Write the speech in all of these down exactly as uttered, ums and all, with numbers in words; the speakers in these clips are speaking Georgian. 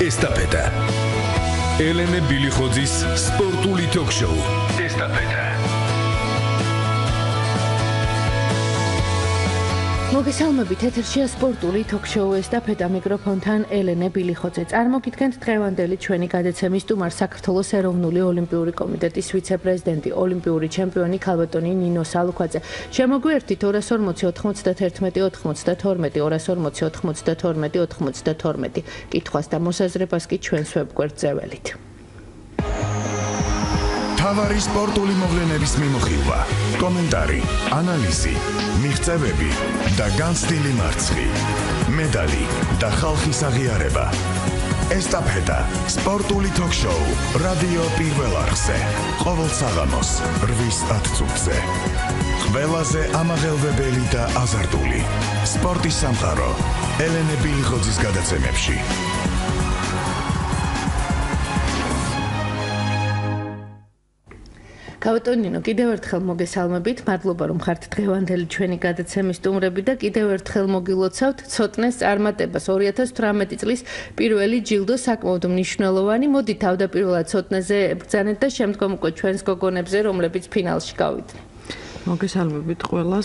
ესტაფეტა. ელენე ბილიხოძის სპორტული ток-შოუ. ესტაფეტა. მოგესალმებით, ეთერშია სპორტული ток-შოუ ესტაფეტა, მიკროფონთან ელენე ბილიხოძე. წარმოგიდგენთ დღევანდელი ჩვენი გადაცემის სტუმარს, საქართველოს ეროვნული ოლიმპიური კომიტეტის ვიცე-პრეზიდენტი, ოლიმპიური ჩემპიონი ქალბატონი ნინო სალუქვაძე. შემოგვიერთით ორას ორმოცი ოთხმოცდათერთმეტი ოთხმოცდათორმეტი ორას ორმოცი ოთხმოცდათორმეტი ოთხმოცდათორმეტი კითხვას და მოსაზრებას კი ჩვენს ვებგვერდზე ველით. თავარი სპორტული მოვლენების მიმოხილვა, კომენტარი, ანალიზი, მიღწევები და განცდილი მარცხი, მედალი და ხალხის აღიარება. ესტაფეტა, სპორტული ток-შოუ, რადიო პირველ არხზე, ყოველ საღამოს რვის ათ წუთზე. ყველაზე ამაღელვებელი და აზარტული სპორტის სამყარო ელენე ბილიხოძის გადაცემებში. ქალბატონინო, კიდევ ერთხელ მოგესალმებით, მადლობა რომ ხართ დღევანდელი ჩვენი გადაცემის სტუმრები და კიდევ ერთხელ მოგილოცავთ ცოტნეს წარმატებას. ორი ათას თვრამეტი წლის პირველი ჯილდო საკმაოდ მნიშვნელოვანი. მოდი თავდაპირველად ცოტნეზე ბრძანეთ და შემდგომ უკვე ჩვენს გოგონებზე, რომლებიც ფინალში გავიდნენ. მოგესალმებით ყველას,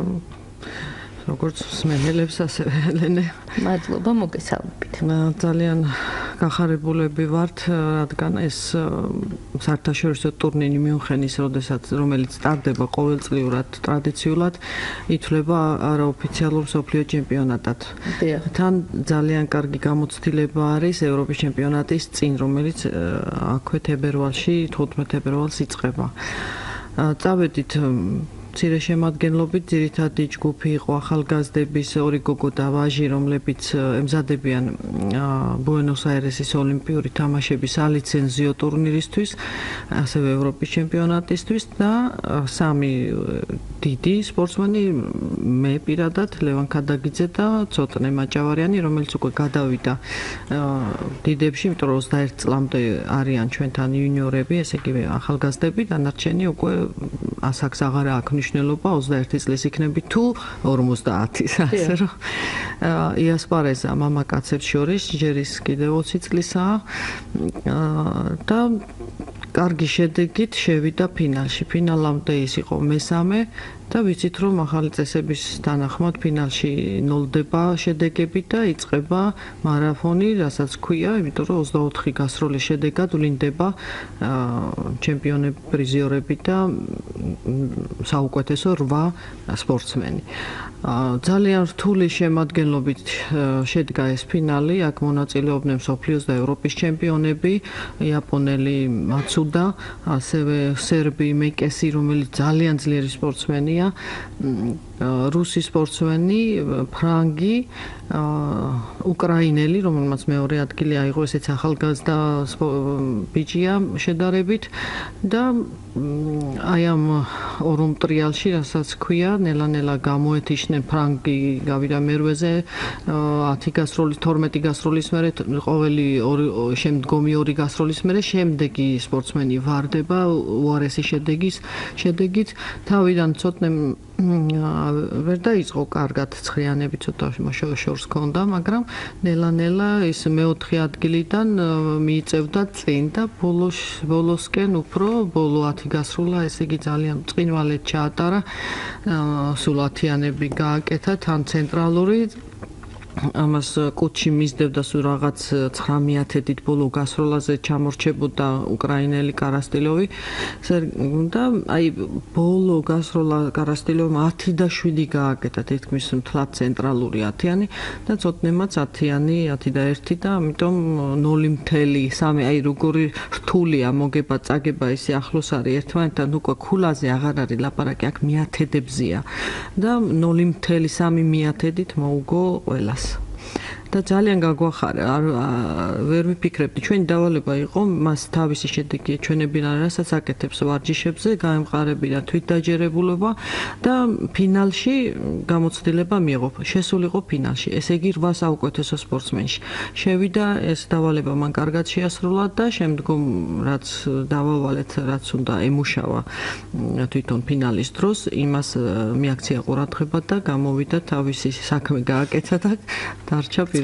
როგორც მსმენელებს, ასევე ელენე. მადლობა, მოგესალმებით. ძალიან გახარებულები ვართ, რადგან ეს საერთაშორისო ტურნირი მიუნხენის, როდესაც რომელიც ტარდება ყოველწლიურად ტრადიციულად, ითვლება არაოფიციალურ მსოფლიო ჩემპიონატად. თან ძალიან კარგი გამოცდილება არის ევროპის ჩემპიონატის წინ, რომელიც აქვე თებერვალში, თხუთმეტ თებერვალს იწყება. წავედით მცირე შემადგენლობით, ძირითადი ჯგუფი იყო ახალგაზრდების ორი გოგო და ვაჟი, რომლებიც ემზადებიან ბუენოს-აირესის ოლიმპიური თამაშების ალიცენზიო ტურნირისთვის, ასევე ევროპის ჩემპიონატისთვის და სამი დიდი სპორტსმენი, მე პირადად, ლევან ქადაგიძე და ცოტნე მაჭავარიანი, რომელიც უკვე გადავიდა დიდებში, იმიტომ რომ ოცდაერთ წლამდე არიან ჩვენთან იუნიორები, ესე იგი ახალგაზრდები, დანარჩენი უკვე ასაკს აღარ აქვს მნიშვნელობა, ოცდაერთი წლის იქნები თუ ორმოცდაათის, ასე რომ იასპარეზა მამაკაცებს შორის, ჯერ ის კიდევ ოცი წლისაა და კარგი შედეგით შევიდა ფინალში. ფინალამდე ის იყო მესამე და ვიცით რომ ახალი წესების თანახმად ფინალში ნოლდება შედეგები და იწყება მარაფონი, რასაც ქვია, იმიტომ რომ ოცდაოთხი გასროლის შედეგად ვლინდება ჩემპიონები, პრიზიორები და საუკეთესო რვა სპორტსმენი. ძალიან რთული შემადგენლობით შედგა ეს ფინალი, აქ მონაწილეობდნენ მსოფლიოს და ევროპის ჩემპიონები, იაპონელი მაცუდა, ასევე სერბი მეკესი, რომელიც ძალიან ძლიერი სპორტსმენია, რუსი სპორტსმენი, ფრანგი, უკრაინელი, რომელმაც მეორე ადგილი აიღო, ესეც ახალგაზრდა ბიჭია შედარებით და აი ამ ორ ტრიალში, რასაც ქვია, ნელა-ნელა გამოეთიშნენ, ფრანგი გავიდა მერვეზე, ათი გასროლის, თორმეტი გასროლის მერე, ყოველი შემდგომი ორი გასროლის მერე შემდეგი სპორტსმენი ვარდება უარესი შედეგის შედეგით. თავიდან ცოტნე ვერ დაიწყო კარგად, ცხრიანები ცოტა შორს ჰქონდა, მაგრამ ნელა-ნელა ის მეოთხე ადგილიდან მიიწევდა წინ და ბოლოს ბოლოსკენ უფრო ბოლო ათი გასროლა, ესე იგი ძალიან წინვალეთ ჩაატარა, სულ ათიანები გააკეთა, თან ცენტრალური ამას კუჩი მისდევდა სულ რაღაც ცხრამეტით ბოლო გასროლაზე ჩამორჩებოდა უკრაინელი კარასტილოვი და აი ბოლო გასროლა კარასტილოვმა ათი და შვიდი გააკეთა, თითქმის მთლად ცენტრალური ათიანი და ცოტნემაც ათიანი, ათი და ერთი და ამიტომ ნული მთელი სამი, აი როგორი რთულია მოგება წაგება, ისე ახლოს არის ერთმანეთთან, უკვე ქულაზე აღარ არის ლაპარაკი, აქ მიათედებზია და ნული მთელი სამი მიათედით მოუგო ყველას. და ძალიან გაგვახარა, ვერ ვიფიქრებდი, ჩვენი დავალება იყო მას თავისი შედეგი ჩვენებინა, რასაც აკეთებს ვარჯიშებზე, გაემყარებინა თვითდაჯერებულობა და ფინალში გამოცდილება მიიღო, შესულიყო ფინალში, ესე იგი რვა საუკეთესო სპორტსმენში. შევიდა ეს დავალება მან კარგად შეასრულა და შემდგომ რაც დავავალეთ, რაც უნდა ემუშავა თვითონ ფინალის დროს, იმას მიაქცია ყურადღება და გამოვიდა თავისი საქმე გააკეთა და დარჩა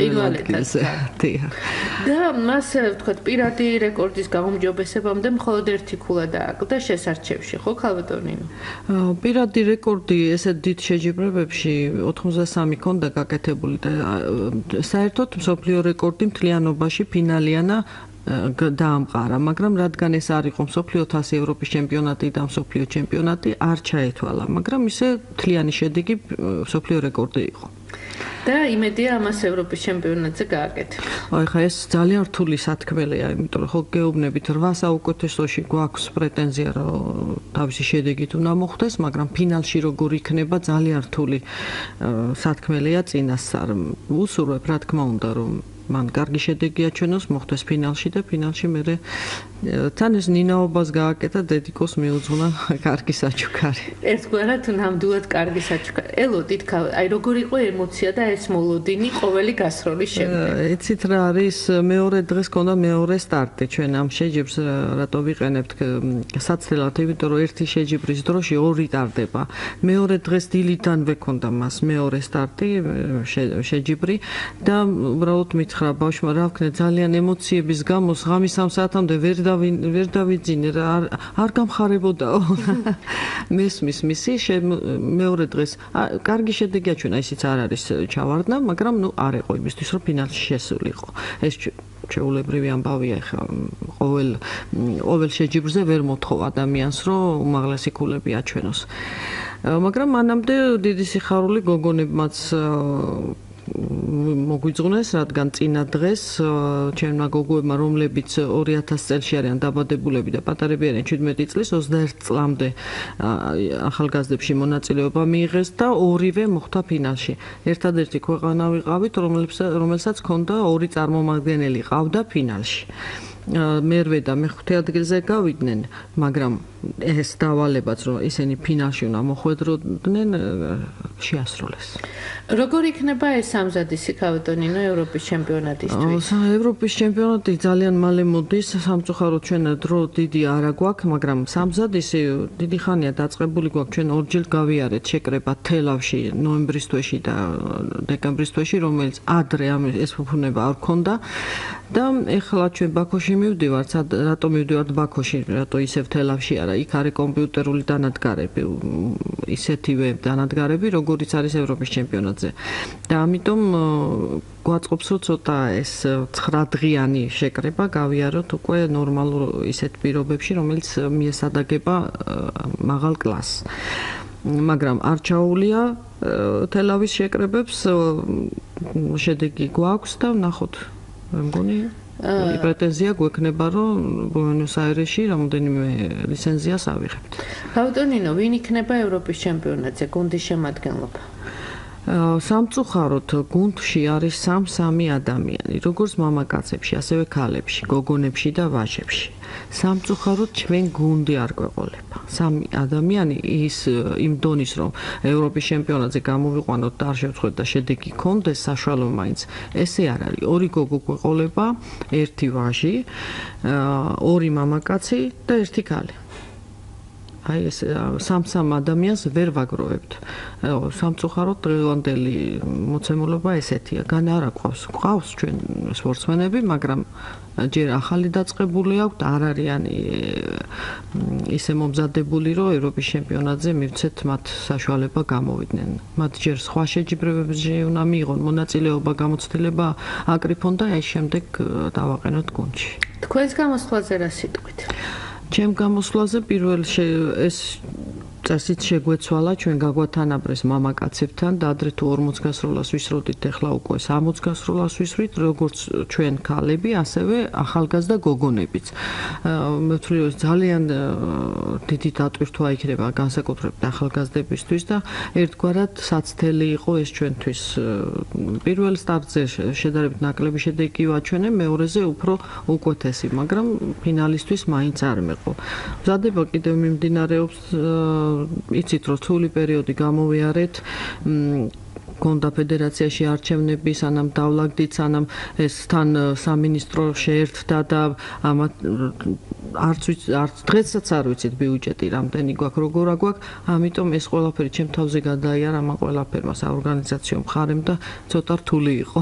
პირველ ადგილზე. დიახ. და მას ვთქვათ, პირადი რეკორდის გაუმჯობესებამდე მხოლოდ ერთი ქულა დააკლდა შესარჩევში, ხო, ქალბატონინო? პირადი რეკორდი ესეთ დიდ შეჯიბრებებში ოთხმოცდასამი ქონდა გაკეთებული და საერთოდ მსოფლიო რეკორდი მთლიანობაში ფინალიანა დაამყარა, მაგრამ რადგან ეს არ იყო მსოფლიო თასი, ევროპის ჩემპიონატი და მსოფლიო ჩემპიონატი, არ ჩაეთვალა, მაგრამ ისე მთლიანი შედეგი მსოფლიო რეკორდი იყო. და იმედია ამას ევროპის ჩემპიონატზე გააკეთე. აი ხა ეს ძალიან რთული სათქმელია, იმიტომ რომ ხო გეუბნებით რვა საუკეთესოში გვაქვს პრეტენზია, რომ თავისი შედეგით უნდა მოხდეს, მაგრამ ფინალში როგორ იქნება ძალიან რთული სათქმელია წინასწარ. უსურვებ რა თქმა უნდა, რომ მან კარგი შედეგი აჩვენოს, მოხდეს ფინალში და ფინალში მერე თან ეს ნინაობას გააკეთა, დედიკოს მიუძღვნა კარგი საჩუქარი. ერთგვარად ნამდვილად კარგი საჩუქარი. ელოდით, აი როგორ იყო ემოცია და ეს მოლოდინი ყოველი გასროლის შემდეგ. ეცით რა არის, მეორე დღეს ქონდა მეორე სტარტი ჩვენ ამ შეჯიბრს რატო ვიყენებთ საცდელად, იმიტომ რომ ერთი შეჯიბრის დროში ორი ტარდება. მეორე დღეს დილიდანვე ქონდა მას მეორე სტარტი შეჯიბრი და უბრალოდ მითხრა ბავშვმა რა ვქნე ძალიან ემოციების გამო ღამის სამ საათამდე ვერ ვერ დავიძინე რა არ გამხარებოდაო. მესმის მისი მეორე დღეს კარგი შედეგი აჩვენა, ისიც არ არის ჩავარდნა, მაგრამ ნუ არ იყო იმისთვის რომ ფინალში შესულიყო. ეს ჩვეულებრივი ამბავია ხა ყოველ ყოველ შეჯიბრზე ვერ მოთხოვ ადამიანს რომ უმაღლესი ქულები აჩვენოს. მაგრამ მანამდე დიდი სიხარული გოგონებმაც მოგვიძღვნეს, რადგან წინა დღეს ჩემმა გოგოებმა, რომლებიც ორი ათასი წელში არიან დაბადებულები და პატარები არიან შვიდმეტი წლის, ოცდაერთი წლამდე ახალგაზრდებში მონაწილეობა მიიღეს და ორივე მოხვდა ფინალში. ერთადერთი ქვეყანა ვიყავით, რომელსაც ჰქონდა ორი წარმომადგენელი ყავდა ფინალში. მერვე და მეხუთე ადგილზე გავიდნენ, მაგრამ ეს დავალებაც რომ ისინი ფინალში უნდა მოხვედროდნენ, შეასრულეს. როგორ იქნება ეს სამზადისი ქალბატონინო ევროპის ჩემპიონატისთვის? ევროპის ჩემპიონატი ძალიან მალე მოდის, სამწუხაროდ ჩვენ დრო დიდი არ აგვაქვს, მაგრამ სამზადისი დიდი ხანია დაწყებული გვაქვს, ჩვენ ორჯერ გავიარეთ შეკრება თელავში ნოემბრის თვეში და დეკემბრის თვეში, რომელიც ადრე ამ ეს ფუფუნება არ ქონდა და ეხლა ჩვენ ბაქოში მივდივართ, რატო მივდივართ ბაქოში, რატო ისევ თელავში არა, იქ არის კომპიუტერული დანადგარები, ისეთივე დანადგარები, როგორიც არის ევროპის ჩემპიონატზე. და ამიტომ გვაწყობს რომ ცოტა ეს ცხრა დღიანი შეკრება გავიაროთ უკვე ნორმალურ ისეთ პირობებში, რომელიც მიესადაგება მაღალ კლასს. მაგრამ არ ჩაულია თელავის შეკრებებს, შედეგი გვაქვს და ვნახოთ. მგონი პრეტენზია გვექნება, რომ ბუენოს-აირესში რამოდენიმე ლიცენზიას ავიღებთ. ქალბატონინო, ვინ იქნება ევროპის ჩემპიონატზე გუნდის შემადგენლობა? სამწუხაროდ გუნდში არის სამ-სამი ადამიანი, როგორც მამაკაცებში, ასევე ქალებში, გოგონებში და ვაჟებში. სამწუხაროდ ჩვენ გუნდი არ გვეყოლება. სამი ადამიანი ის იმ დონის რომ ევროპის ჩემპიონატზე გამოვიყვანოთ და არ შევწყვეტ და შედეგი გქონდეს საშუალო მაინც. ესე არ არის. ორი გოგო გვეყოლება, ერთი ვაჟი, ორი მამაკაცი და ერთი ქალი. აი ეს სამ-სამ ადამიანს ვერ ვაგროვებთ. სამწუხაროდ დღევანდელი მოცემულობა ესეთია. გან არა ყავს. ყავს ჩვენ სპორტსმენები, მაგრამ ჯერ ახალი დაწყებული აქვთ, არ არიან ისე მომზადებული, რომ ევროპის ჩემპიონატზე მივცეთ მათ საშუალება გამოვიდნენ. მათ ჯერ სხვა შეჯიბრებებში უნდა მიიღონ მონაწილეობა, გამოცდილება აკრიფონ და აი შემდეგ დავაყენოთ გუნდში. თქვენს გამოსვლაზე რა სიტყვით? ჩემ გამოსვლაზე პირველ ეს წესით შეგვეცვალა, ჩვენ გაგვათანაბრეს მამაკაცებთან და ადრე თუ ორმოც გასროლას ვისროდით, ეხლა უკვე სამოც გასროლას ვისვრით, როგორც ჩვენ ქალები, ასევე ახალგაზრდა გოგონებიც. მე ვთვლი, რომ ძალიან დიდი დატვირთვა იქნება განსაკუთრებით ახალგაზრდებისთვის და ერთგვარად საცდელი იყო ეს ჩვენთვის. პირველ სტარტზე შედარებით ნაკლები შედეგი ვაჩვენე, მეორეზე უფრო უკეთესი, მაგრამ ფინალისთვის მაინც არ მეყო. მზადება კიდევ მიმდინარეობს, იცით რომ რთული პერიოდი გამოვიარეთ, გონდა ფედერაციაში არჩევნები, სანამ დავლაგდით, სანამ ეს თან სამინისტრო შეერთდა და ამათ არც არც დღესაც არ ვიცით ბიუჯეტი რამდენი გვაქვს, როგორ აგვაქვს, ამიტომ ეს ყველაფერი ჩემ თავზე გადაიარა, ამ ყველაფერმა საორგანიზაციო მხარემ და ცოტა რთული იყო.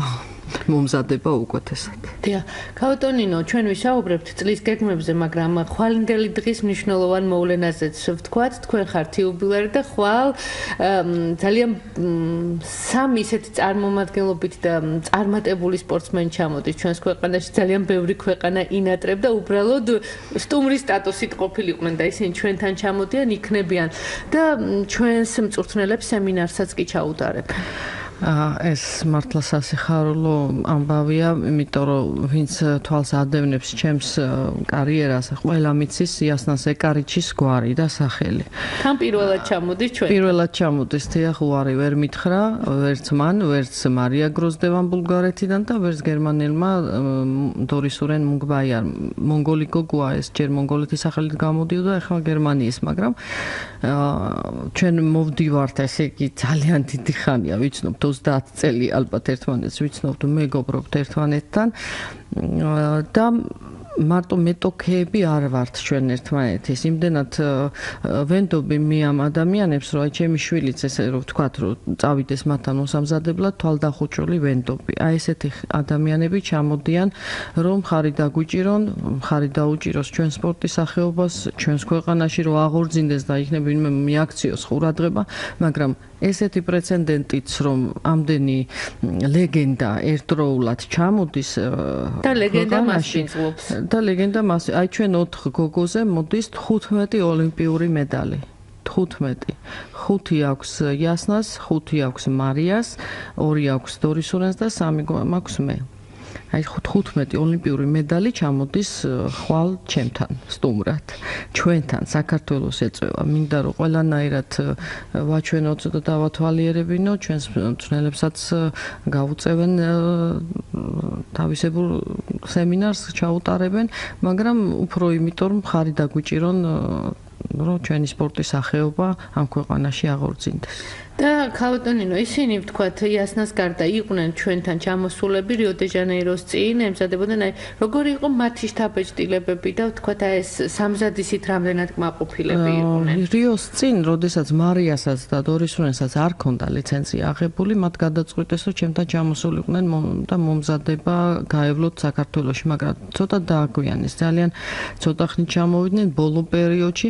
მომზადება უკეთესად. დიახ, ქავტონინო, ჩვენ ვისაუბრებთ წლის გეგმებზე, მაგრამ ხვალინდელი დღის მნიშვნელოვან მოვლენაზეც ვთქვათ, თქვენ ხართ იუბილარი და ხვალ ძალიან სამი ისეთი წარმომადგენლობით და წარმატებული სპორტსმენი ჩამოდის ჩვენს ქვეყანაში, ძალიან ბევრი ქვეყანა ინატრებ და უბრალოდ სტუმრის სტატუსით ყოფილიყვნენ და ისინი ჩვენთან ჩამოდიან, იქნებიან და ჩვენს მწვრთნელებს სემინარსაც კი ჩაუტარებენ. ეს მართლა სასიხარულო ამბავია, იმიტომ რომ ვინც თვალს ადევნებს ჩემს კარიერას, ყველა მიცის იასნას ეკარიჩის გვარი და სახელი. თან პირველად ჩამოდის ჩვენ. პირველად ჩამოდის თია უარი ვერ მითხრა, ვერც მან, ვერც მარია გროზდევან ბულგარეთიდან და ვერც გერმანელმა დორისურენ მუნგბაიარ. მონგოლი გოგოა ეს, ჯერ მონგოლეთის სახელით გამოდიოდა, ახლა გერმანიის, მაგრამ ჩვენ მოვდივართ, ესე იგი ძალიან დიდი ხანია, ვიცნობთ ოცდაათი წელი ალბათ ერთმანეთს ვიცნობთ, მეგობრობთ ერთმანეთთან და მარტო მეტოქეები არ ვართ ჩვენ ერთმანეთის. იმდენად ვენდობი მე ამ ადამიანებს, რომ აი ჩემი შვილიც ესე რომ ვთქვათ, რომ წავიდეს მათთან მოსამზადებლად, თვალდახუჭული ვენდობი. აი ესეთი ადამიანები ჩამოდიან, რომ ხარი დაგვიჭირონ, ხარი დაუჭიროს ჩვენ სპორტის სახეობას, ჩვენს ქვეყანაში რომ აღორძინდეს და იქნება ვინმე მიაქციოს ყურადღება, მაგრამ ესეთი პრეცედენტიც, რომ ამდენი ლეგენდა ერთდროულად ჩამოდის და ლეგენდა მასწავლობს. და ლეგენდა მას, აი ჩვენ ოთხ გოგოზე მოდის თხუთმეტი ოლიმპიური медали. თხუთმეტი. ხუთი აქვს იასნას, ხუთი აქვს მარიას, ორი აქვს დორისურენს და სამი მაქვს მე. აი თხუთმეტი ოლიმპიური медали ჩამოდის ხვალ ჩემთან სტუმრად. ჩვენთან საქართველოს ეწევა. მინდა რომ ყველანაირად ვაჩვენოთ და დავათვალიერებინო, ჩვენს მწვრთნელებსაც გაუწევენ თავისებურ სემინარს ჩაუტარებენ, მაგრამ უფრო იმიტომ რომ ხარი დაგვიჭირონ რომ ჩვენი სპორტის სახეობა ამ ქვეყანაში აღორძინდეს. და ქავტონინო, ისინი ვთქვათ, იასნას გარდა იყვნენ ჩვენთან ჩამოსულები რიო-დე-ჟანეიროს წინ, ემზადებოდნენ, აი, როგორი იყო მათი შთაბეჭდილებები და ვთქვათ, აი ეს სამზადისით რამდენად კმაყოფილები იყვნენ. რიოს წინ, როდესაც მარიასაც და დორისურენსაც არ ქონდა ლიცენზია აღებული, მათ გადაწყვიტეს, რომ ჩემთან ჩამოსულიყვნენ და მომზადება გაევლოთ საქართველოში, მაგრამ ცოტა დააგვიანეს. ძალიან ცოტა ხნით ჩამოვიდნენ ბოლო პერიოდში.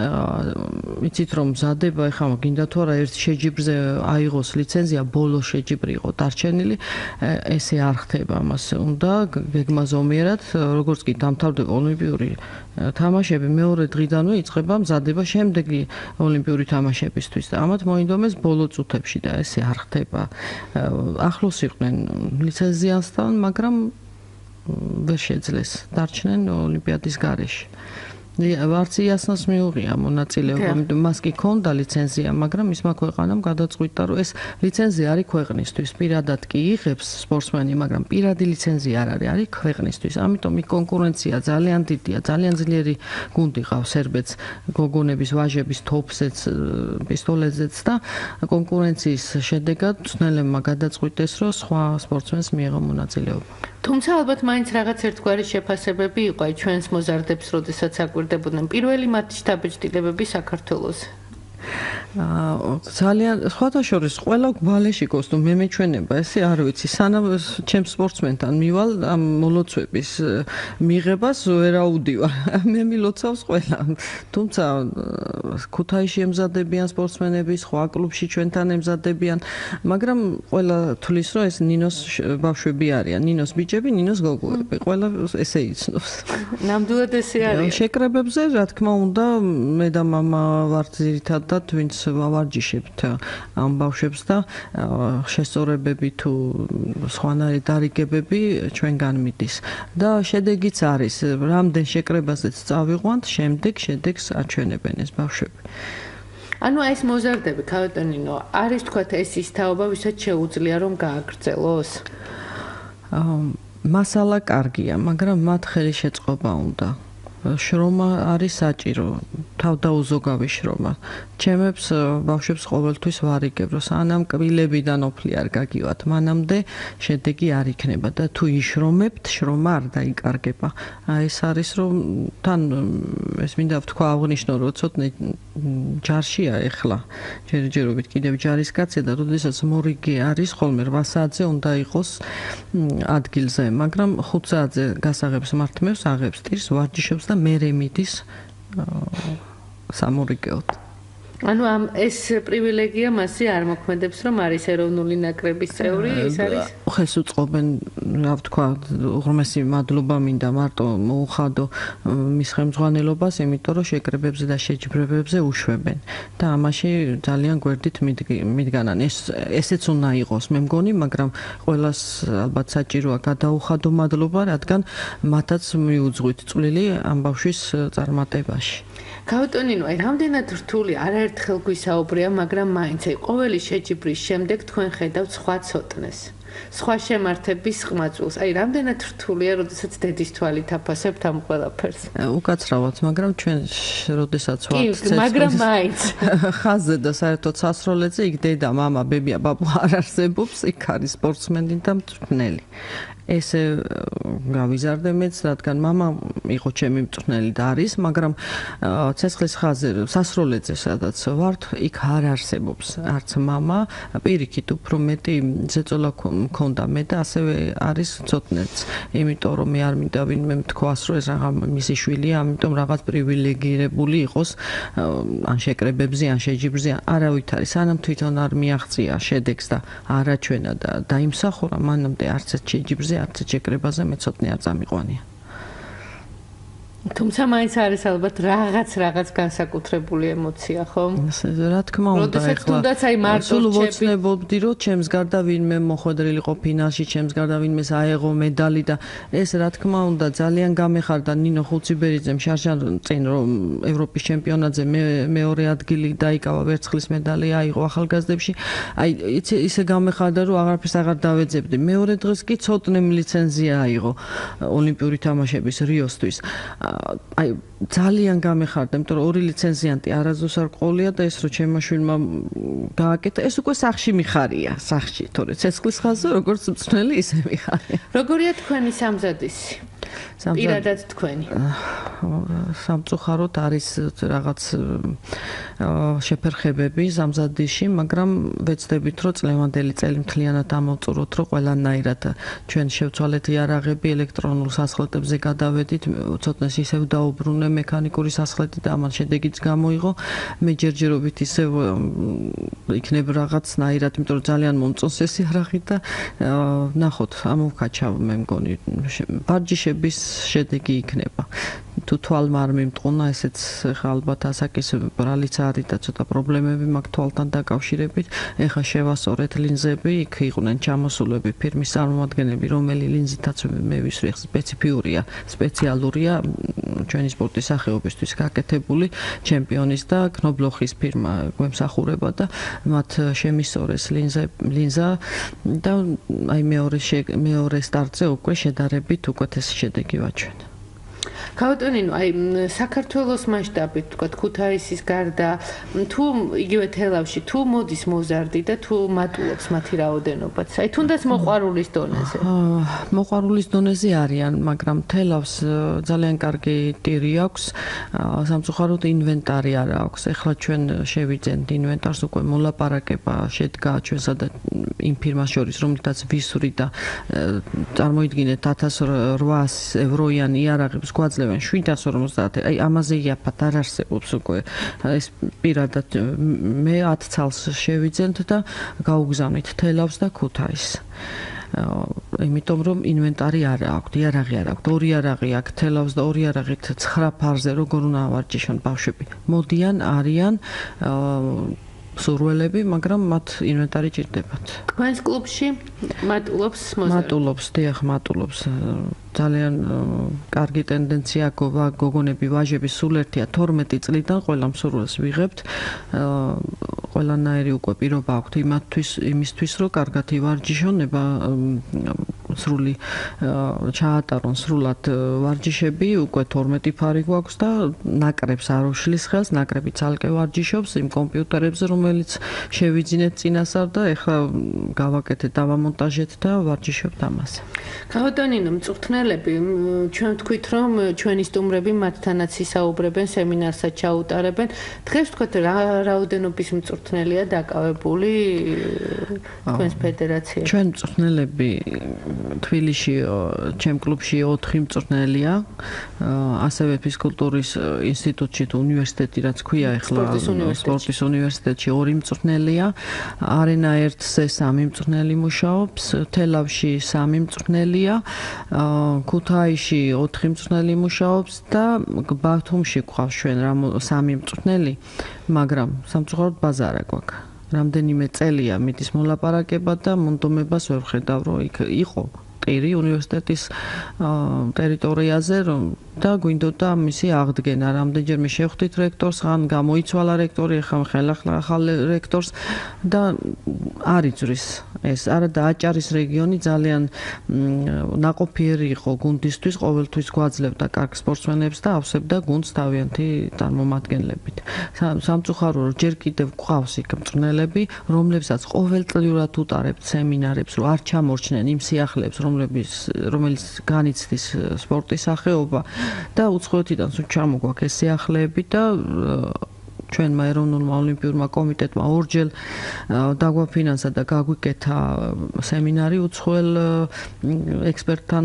იცით რომ მზადება, ეხლა გინდა თუ არა ერთ შეჯიბ აიღოს ლიცენზია, ბოლო შეჯიბრი იყო დარჩენილი, ესე არ ხდება ამას. უნდა გეგმაზომიერად, როგორც კი დამთავრდება ოლიმპიური თამაშები, მეორე დღიდანვე იწყება მზადება შემდეგი ოლიმპიური თამაშებისთვის და ამათ მოინდომეს ბოლო წუთებში და ესე არ ხდება. ახლოს იყვნენ ლიცენზიასთან, მაგრამ ვერ შეძლეს დარჩნენ ოლიმპიადის გარეშე. ვარც იასნას მიუღია მონაწილეობა, მას კი ქონდა ლიცენზია, მაგრამ ისმა ქვეყანამ გადაწყვიტა, რომ ეს ლიცენზია არის ქვეყნისთვის, პირადად კი იღებს სპორტსმენი, მაგრამ პირადი ლიცენზია არ არის, არის ქვეყნისთვის. ამიტომ იქ კონკურენცია ძალიან დიდია, ძალიან ძლიერი გუნდი ყავს სერბეთს, გოგონების, ვაჟების თოფზეც, პისტოლეტზეც და კონკურენციის შედეგად მწვრთნელებმა გადაწყვიტეს, რომ სხვა სპორტსმენს მიეღო მონაწილეობა. თუმცა ალბათ მაინც რაღაც ერთგვარი შეფასებები იყო აი ჩვენს მოზარდებს, როდესაც აკვირდებოდნენ პირველი მათი შთაბეჭდილებები საქართველოს. ძალიან სხვათა შორის ყველა ბალეში კოსტუმ მე მეჩვენება, ესე არ ვიცი, სანამ ჩემს სპორტსმენთან მივალ ამ მოლოცვების მიღებას ვერ აუდივარ. მე მილოცავს ყველა. თუმცა ქუთაისში ემზადებიან სპორტსმენები, სხვა კლუბში ჩვენთან ემზადებიან, მაგრამ ყველა თulis რომ ეს ნინოს ბავშვები არიან, ნინოს ბიჭები, ნინოს გოგოები. ყველა ესე იცნობს. ნამდვილად ესე არის. შეკრებებზე, რა თქმა უნდა, მე და მამა ვართ ძირითადად ვინც ვავარჯიშებთ ამ ბავშვებს და შესწორებები თუ სხვანაირი დარიგებები ჩვენგან მიდის და შედეგიც არის, რამდენ შეკრებაზეც წავიყვანთ, შემდეგ შედეგს აჩვენებენ ეს ბავშვები. ანუ ეს მოზარდები, ქავტონინო, არის თქვათ ეს ის თაობა, ვისაც შეუძლია რომ გააგრძელოს? მასალა კარგია, მაგრამ მათ ხელი შეწყობა უნდა. შრომა არის საჭირო, თავდაუზოგავი შრომა. ჩემებს ბავშვებს ყოველთვის ვარიგებ, რომ სანამ კბილებიდან ოფლი არ გაგივათ, მანამდე შედეგი არ იქნება და თუ იშრომებთ, შრომა არ დაიკარგება. აი ეს არის რომ თან ეს მინდა ვთქვა აღნიშნო, რომ ცოტნე ჯარშია ეხლა. ჯერჯერობით კიდევ ჯარისკაცია და როდესაც მორიგი არის, ხოლმე რვა საათზე უნდა იყოს ადგილზე, მაგრამ ხუთ საათზე გასაღებს მართმევს, აღებს ტირს, ვარჯიშობს და მერე მიდის სამორიგეოდ. ანუ ამ ეს პრივილეგია მასზე არ მოქმედებს, რომ არის ეროვნული ნაკრების წევრი, ის არის? ხეს უწყობენ, რა ვთქვა, უღრმესი მადლობა მინდა მარტო მოუხადო მის ხელმძღვანელობას, იმიტომ რომ შეკრებებზე და შეჯიბრებებზე უშვებენ და ამაში ძალიან გვერდით მიდგანან. ეს ესეც უნდა იყოს, მე მგონი, მაგრამ ყველას ალბათ საჭიროა გადაუხადო მადლობა, რადგან მათაც მიუძღვით წვლილი ამ ბავშვის წარმატებაში. გავიტონინო, აი რამდენად რთული არაერთხელ გვისაუბრია, მაგრამ მაინც აი ყოველი შეჯიბრის შემდეგ თქვენ ხედავთ სხვა ცოტნეს. სხვა შემართების ყმაწვილს. აი რამდენად რთულია, როდესაც დედის თვალით აფასებთ ამ ყველაფერს. უკაცრავად, მაგრამ ჩვენ როდესაც ვართ ცეცხლის მაგრამ მაინც ხაზზე და საერთოდ სასროლეზე იქ დედა, მამა, ბებია, ბაბუ არ არსებობს, იქ არის სპორტსმენი და მწვრთნელი. ესე გავიზარდე მეც, რადგან მამა იყო ჩემი მწვრთნელი და არის, მაგრამ ცეცხლის ხაზზე, სასროლეზე სადაც ვართ, იქ არ არსებობს არც მამა, პირიქით უფრო მეტი ზეწოლა მქონდა მე და ასევე არის ცოტნეც, იმიტომ რომ მე არ მინდა ვინმე თქვას, რომ ეს რაღა მისი შვილია, ამიტომ რაღაც პრივილეგირებული იყოს ან შეკრებებზე, ან შეჯიბრზე, არავით არის, სანამ თვითონ არ მიაღწია შედეგს და არაჩვენა და დაიმსახურა, მანამდე არც ეს შეჯიბრზე არც შეკრებაზე მე ცოტნე არ წამიყვანია. თუმცა მაინც არის ალბათ რაღაც რაღაც განსაკუთრებული ემოცია, ხო? რა თქმა უნდა, ეხლა თუნდაც აი მარტო სულ ვოცნებობდი, რომ ჩემს გარდა ვინმე მოხვედრილიყო ფინალში, ჩემს გარდა ვინმეს აეღო მედალი და ეს რა თქმა უნდა ძალიან გამეხარდა ნინო ხუციბერიძემ შარშან წინ რომ ევროპის ჩემპიონატზე მეორე ადგილი დაიკავა, ვერცხლის медали აიღო ახალგაზრდებში. აი ისე გამეხარდა, რომ აღარაფერს აღარ დავეძებდი. მეორე დღეს კი ცოტნე ლიცენზია აიღო ოლიმპიური თამაშების რიოსთვის. აი ძალიან გამეხარდა, იმიტომ რომ ორი ლიცენზიანტი არასდროს არ ყოლია და ეს რო ჩემმა შვილმა გააკეთა, ეს უკვე სახში მიხარია, სახში, თორე ცეცხლის ხაზზე როგორც მწვრთნელი ისე მიხარია. როგორია თქვენი სამზადისი? პირადად თქვენი. სამწუხაროდ არის რაღაც შეფერხებები სამზადისში, მაგრამ ვეცდებით, რომ წლევანდელი წელი მთლიანად ამოვწუროთ, რომ ყველანაირად ჩვენ შევცვალეთ იარაღები, ელექტრონულ სასხლეტებზე გადავედით, ცოტნეს ისევ დაუბრუნე მექანიკური სასხლეტი და ამან შედეგიც გამოიღო. მე ჯერჯერობით ისევ იქნებ რაღაცნაირად, იმიტომ რომ ძალიან მომწონს ეს იარაღი და ნახოთ, ამოვკაჩავ მე მგონი ვარჯიშების შედეგი იქნება. თუ თვალმა არ მიმტყუნა, ესეც ხა ალბათ ასაკის ბრალიც არის და ცოტა პრობლემები მაქვს თვალთან დაკავშირებით. ეხა შევასწორეთ ლინზები, იქ იყვნენ ჩამოსულები ფირმის წარმომადგენლები, რომელი ლინზითაც მე ვისვრი, სპეციფიურია, სპეციალურია ჩვენი სპორტის სახეობისთვის გაკეთებული ჩემპიონის და კნობლოხის ფირმა გვემსახურება და მათ შემისწორეს ლინზა ლინზა და აი მეორე მეორე სტარტზე უკვე შედარებით უკეთესი შედეგი ვაჩვენე. გავიტანინო, აი საქართველოს მასშტაბით, თქვა ქუთაისის გარდა, თუ იგივე თელავში, თუ მოდის მოზარდი და თუ მატულობს მათი რაოდენობაც, აი თუნდაც მოყვარულის დონეზე. მოყვარულის დონეზე არიან, მაგრამ თელავს ძალიან კარგი ტირი აქვს, სამწუხაროდ ინვენტარი არ აქვს. ეხლა ჩვენ შევიძენთ ინვენტარს, უკვე მოლაპარაკება შედგა ჩვენსა და იმ ფირმას შორის, რომლითაც ვისვრი და წარმოიდგინეთ ათას რვაას ევროიან იარაღებს გვაძლევენ შვიდას ორმოცდაათი, აი ამაზე იაფად არ არსებობს უკვე ეს პირადად მე ათ ცალს შევიძენთ და გაუგზავნით თელავს და ქუთაისს. იმიტომ რომ ინვენტარი არ აქვს, იარაღი არ აქვს, ორი იარაღი აქვს თელავს და ორი იარაღით ცხრა ფარზე როგორ უნდა ავარჯიშონ ბავშვები. მოდიან, არიან სურველები, მაგრამ მათ ინვენტარი ჭირდებათ. თქვენს კლუბში მატულობს მოზარდი? მატულობს, დიახ, მატულობს. ძალიან კარგი ტენდენცია გოგა გოგონები ვაჟები სულ ერთია თორმეტი წლიდან ყველა მსურველს ვიღებთ. ყველანაირი უკვე პირობა აქვთ იმათთვის, იმისთვის, რომ კარგად ივარჯიშონ, ნება სრული ჩაატარონ სრულად ვარჯიშები, უკვე თორმეტი ფარი გვაქვს და ნაკრებს არ უშლის ხელს, ნაკრები ცალკე ვარჯიშობს იმ კომპიუტერებზე, რომელიც შევიძინეთ წინასწარ და ეხლა გავაკეთეთ, დავამონტაჟეთ და ვარჯიშობთ ამაზე. ქავატონინო, მწვრთნელები, ჩვენ ვთქვით, რომ ჩვენი სტუმრები მათთანაც ისაუბრებენ, სემინარსაც ჩაუტარებენ. დღეს ვთქვათ, რა რაოდენობის მწვრთნელია დაკავებული თქვენს ფედერაციაში? ჩვენ მწვრთნელები თბილისში, ჩემ კლუბში ოთხი მწვრთნელია, ასევე ფიზკულტურის ინსტიტუტში თუ უნივერსიტეტი რაც ქვია ეხლა სპორტის უნივერსიტეტში ორი მწვრთნელია, არენა ერთზე სამი მწვრთნელი მუშაობს, თელავში სამი მწვრთნელია, ქუთაისში ოთხი მწვრთნელი მუშაობს და ბათუმში გვყავს ჩვენ სამი მწვრთნელი, მაგრამ სამწუხაროდ ბაზარა გვაქვს. რამდენიმე წელია მიდის მოლაპარაკება და მონდომებას ვერ ხედავ, რომ იქ იყო ტირი უნივერსიტეტის ტერიტორიაზე და გვინდოდა მისი აღდგენა. რამდენჯერმე შევხვდით რექტორს, ხან გამოიცვალა რექტორი, ხან ხელახლა ახალ რექტორს და არ იწვრის ეს. არა და აჭარის რეგიონი ძალიან ნაყოფიერი იყო გუნდისთვის, ყოველთვის გვაძლევდა კარგ სპორტსმენებს და ავსებდა გუნდს თავიანთი წარმომადგენლებით. სამწუხარო რომ ჯერ კიდევ გვყავს იქ მწვრთნელები, რომლებსაც ყოველწლიურად უტარებთ სემინარებს, რომ არ ჩამორჩნენ იმ სიახლეებს, რომელიც განიცდის სპორტის სახეობა და უცხოეთიდან სულ ჩამოგვაქვს ეს სიახლეები და ჩვენმა ეროვნულმა ოლიმპიურმა კომიტეტმა ორჯერ დაგვაფინანსა და გაგვიკეთა სემინარი უცხოელ ექსპერტთან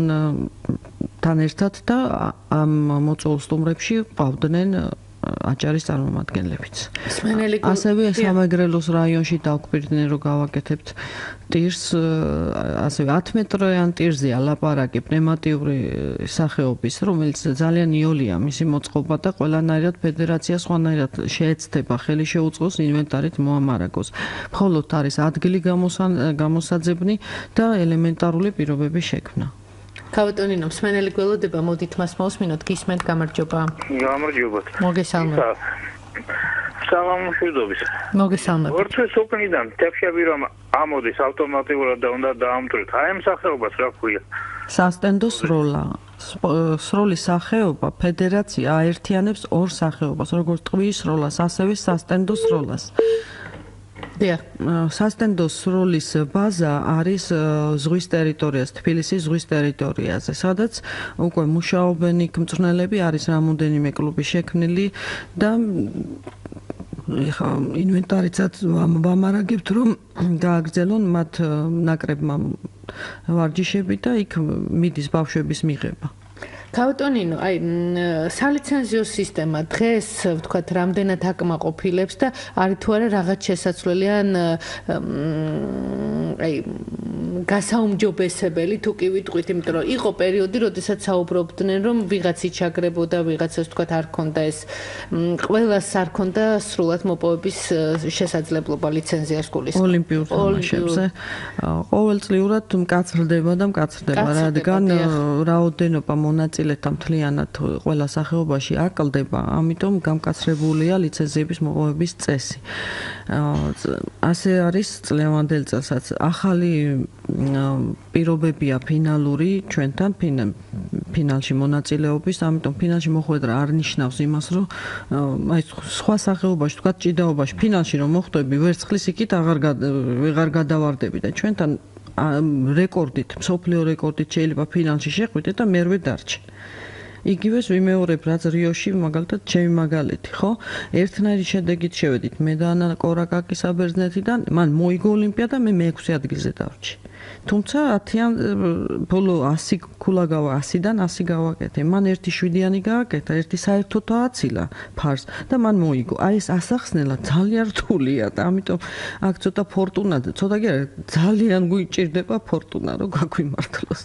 თან ერთად და ამ მოწვეულ სტუმრებში ყავდნენ აჭარის წარმომადგენლებიც. ასევე სამეგრელოს რაიონში დავგვირდნენ რომ გავაკეთებთ ტირს, ასევე ათი მეტრიან ტირზეა ლაპარაკი პნევმატიური სახეობის, რომელიც ძალიან იოლია მისი მოწყობა და ყველანაირად ფედერაცია სხვანაირად შეეცდება ხელი შეუწყოს ინვენტარით მოამარაგოს. მხოლოდ არის ადგილი გამოსაძებნი და ელემენტარული პირობების შექმნა. ქავატონინო, მსმენელი გველოდება, მოდით მას მოვსმინოთ, გისმენთ, გამარჯობა. გამარჯობათ. მოგესალმებით. სალამშვიდობის. მოგესალმებით. ორთვის უკნიდან თებშები რომ ამოდის ავტომატურად და უნდა დაამტვრით. აი ამ სახეობას რა ქვია? სასტენდო სროლა. სროლის სახეობა ფედერაცია აერთიანებს ორ სახეობას, როგორც ტყვის სროლას, ასევე სასტენდო სროლას. სასტენდო სროლის ბაზა არის ზღვის ტერიტორიაზე, თბილისის ზღვის ტერიტორიაზე, სადაც უკვე მუშაობენ იქ მწვრთნელები, არის რამოდენიმე კლუბი შექმნილი და ეხა ინვენტარიცაც ვამარაგებთ, რომ გააგრძელონ მათ ნაკრებმა ვარჯიშები და იქ მიდის ბავშვების მიღება. ქავატონინო, აი სალიცენზიო სისტემა დღეს ვთქვათ რამდენად აკმაყოფილებს და არის თუ არა რაღაც შესაძლებელია აი გასაუმჯობესებელი თუ კი ვიტყვით, იმიტომ რომ იყო პერიოდი, როდესაც საუბრობდნენ, რომ ვიღაც იჩაგრებოდა, ვიღაცას ვთქვათ არ ქონდა ეს ყველას არ ქონდა სრულად მოპოვების შესაძლებლობა ლიცენზიას გულისხმობ. ოლიმპიურ თამაშებზე ყოველწლიურად მკაცრდება და მკაცრდება, რადგან რაოდენობა მონაწილეთა მთლიანად ყველა სახეობაში აკლდება, ამიტომ გამკაცრებულია ლიცენზიების მოპოვების წესი. ასე არის წლევანდელ წელსაც ახალი პირობებია ფინალური ჩვენთან ფინალში მონაწილეობის, ამიტომ ფინალში მოხვედრა არ ნიშნავს იმას, რომ აი სხვა სახეობაში, თქვა ჭიდაობაში ფინალში რომ მოხვდები, ვერცხლის იქით აღარ ვეღარ გადავარდები და ჩვენთან რეკორდით, მსოფლიო რეკორდით შეიძლება ფინალში შეხვიდე და მერვე დარჩე. იგივეს ვიმეორებ, რაც რიოში, მაგალითად, ჩემი მაგალითი, ხო? ერთნაირი შედეგით შევედით მე და ანა კორაკაკის საბერძნეთიდან, მან მოიგო ოლიმპიადა, მე მეექვსე ადგილზე დავჭი. თუმცა ათიან ბოლო ასი ქულა გავა, ასიდან ასი გავაკეთე. მან ერთი შვიდიანი გააკეთა, ერთი საერთოდ აცილა ფარს და მან მოიგო. აი ეს ასახსნელა ძალიან რთულია და ამიტომ აქ ცოტა ფორტუნა, ცოტა კი არა, ძალიან გვიჭირდება ფორტუნა, რომ გაგვიმართლოს.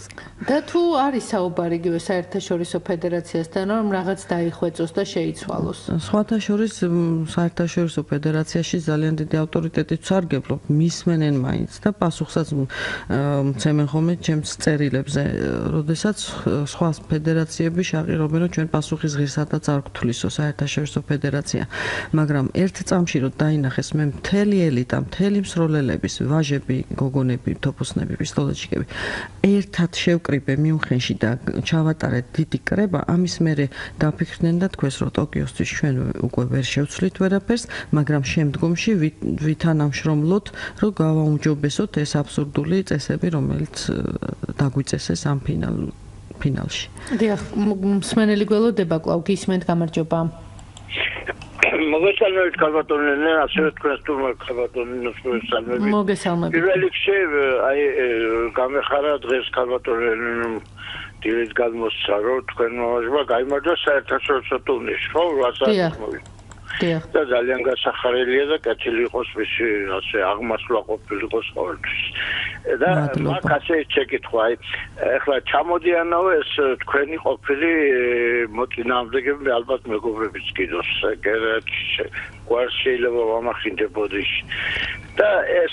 და თუ არის საუბარი იგივე საერთაშორისო ფედერაციასთან, რომ რაღაც დაიხვეწოს და შეიცვალოს. სხვათა შორის საერთაშორისო ფედერაციაში ძალიან დიდი ავტორიტეტით სარგებლობ, მისმენენ მაინც და პასუხსაც მცემენ ხოლმე ჩემს წერილებზე, როდესაც სხვა ფედერაციები შაყირობენ, რომ ჩვენ პასუხისღირსადაც არ გვთვლისო საერთაშორისო ფედერაცია, მაგრამ ერთ წამში რომ დაინახეს მე მთელი ელიტა, მთელი მსროლელების, ვაჟები, გოგონები, თოფოსნები, პისტოლეტჩიკები ერთად შევკრიბე მიუნხენში და ჩავატარეთ დიდი კრება, ამის მერე დაფიქრდნენ და თქვეს, რომ ტოკიოსთვის ჩვენ უკვე ვერ შევცვლით ვერაფერს, მაგრამ შემდგომში ვითანამშრომლოთ, რომ გავაუმჯობესოთ ეს აბსურდული წესები, რომელიც დაგვიწესეს ამ ფინალ ფინალში. დიახ, მსმენელი გველოდება კვლავ გისმენთ, გამარჯობა. მოგესალმებით ქალბატონი, ასევე თქვენს თურმე ქალბატონი მოგესალმებით. მოგესალმებით. პირველ რიგში აი გამეხარა დღეს ქალბატონი დილით გადმოსცა, რომ თქვენ მოაჟღვა გაიმარჯვა საერთაშორისო ტურნირში, ხო? დიახ. დიახ. და ძალიან გასახარელია და კეთილი იყოს მისი ასე აღმასვლა ყოფილიყოს ყოველთვის. და მაგ ასე შეკითხვა, აი ეხლა ჩამოდიანავე ეს თქვენი ყოფილი მოწინააღმდეგეები ალბათ მეგობრებიც კიდოს გერატში გვარ შეიძლება ვამახინდებოდი და ეს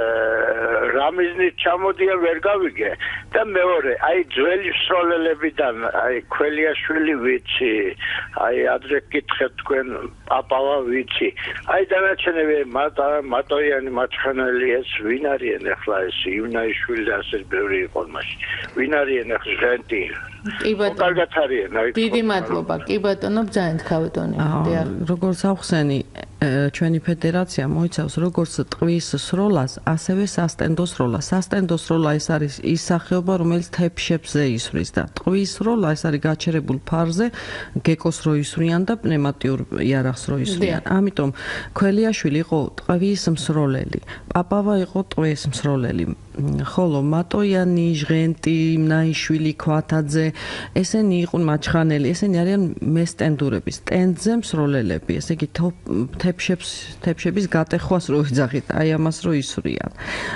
რამიზნით ჩამოდიან ვერ გავიგე და მეორე აი ძველი მსროლელებიდან აი ქველიაშვილი ვიცი აი ადრე გითხეთ თქვენ პაპავა ვიცი აი დანარჩენები მატოიანი მაჩხანელი ეს ვინ არიან ახლა ეს ივნაიშვილი ასე ბევრი იყო მაშინ ვინ არიან ახლა ჟენტი კი ბატონო კარგად არიან აი დიდი მადლობა კი ბატონო ბრძანეთ ქალბატონი დიახ როგორც ახსენი ჩვენი ფედერაცია მოიცავს როგორც ტყვის სროლას, ასევე სასტენდო სროლას. სასტენდო სროლა ეს არის ის სახეობა, რომელიც თეფშებზე ისვრის და ტყვის სროლა ეს არის გაჩერებულ ფარზე, გეკოს რო ისვრიან და პნევმატიურ იარაღს რო ისვრიან. ამიტომ ქველიაშვილი იყო ტყვის მსროლელი, პაპავა იყო ტყვის მსროლელი. ხოლო მატოიანი, ჟღენტი, მნაიშვილი, ქვათაძე, ესენი იყვნენ მაჩხანელი, ესენი არიან მესტენდურები, სტენდზე მსროლელები, ესე იგი თეფშებს, თეფშების გატეხვას რო იძახით, აი ამას რო ისვრიან.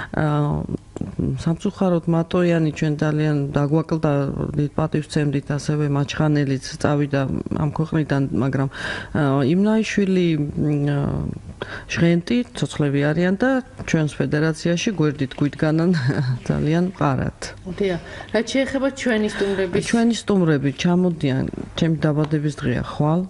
სამწუხაროდ მატოიანი ჩვენ ძალიან დაგვაკლდა, დიდ პატივს ვცემდით, ასევე მაჩხანელიც წავიდა ამ ქვეყნიდან, მაგრამ იმნაიშვილი, ჟღენტი, ცოცხლები არიან და ჩვენს ფედერაციაში გვერდით გვიდგანან ძალიან მყარად. დიახ, რაც შეეხება ჩვენი სტუმრების ჩვენი სტუმრები ჩამოდიან, ჩემი დაბადების დღეა ხვალ.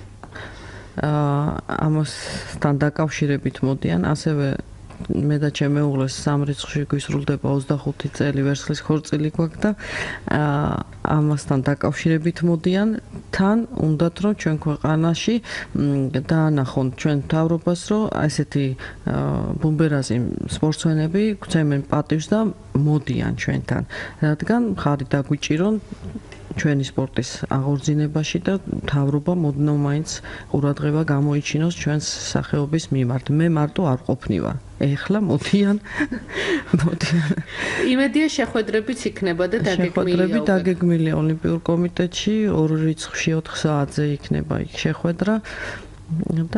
ამასთან დაკავშირებით მოდიან, ასევე მე და ჩემი მეუღლეს სამ რიცხვში გვისრულდება ოცდახუთი წელი ვერცხლის ხორცილი გვაქვს და ამასთან დაკავშირებით მოდიან თან უნდათ რომ ჩვენ ქვეყანაში დაანახონ ჩვენ მთავრობას რომ ესეთი ბუმბერაზი სპორტსმენები გვცემენ პატივს და მოდიან ჩვენთან რადგან მხარი დაგვიჭირონ ჩვენი სპორტის აღორძინებაში და მთავრობა მოდნო მაინც ყურადღება გამოიჩინოს ჩვენს სახეობის მიმართ. მე მარტო არ ყოფნივარ. ეხლა მოდიან. მოდიან. იმედია შეხვედრებიც იქნება და დაგეგმილია. შეხვედრები დაგეგმილია ოლიმპიურ კომიტეტში ორ რიცხვში ოთხ საათზე იქნება იქ შეხვედრა და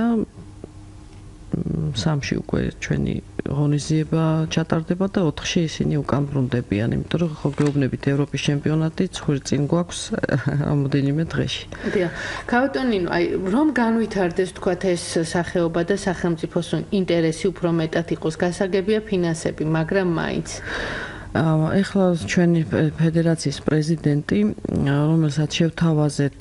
სამში უკვე ჩვენი ღონისძიება ჩატარდება და ოთხში ისინი უკან ბრუნდებიან, იმიტომ რომ ხო გეუბნებით ევროპის ჩემპიონატი წინ გვაქვს რამოდენიმე დღეში. დიახ. ქალბატონი, აი რომ განვითარდეს თქვათ ეს სახეობა და სახელმწიფოს ინტერესი უფრო მეტად იყოს, გასაგებია ფინანსები, მაგრამ მაინც ეხლა ჩვენი ფედერაციის პრეზიდენტი, რომელსაც შევთავაზეთ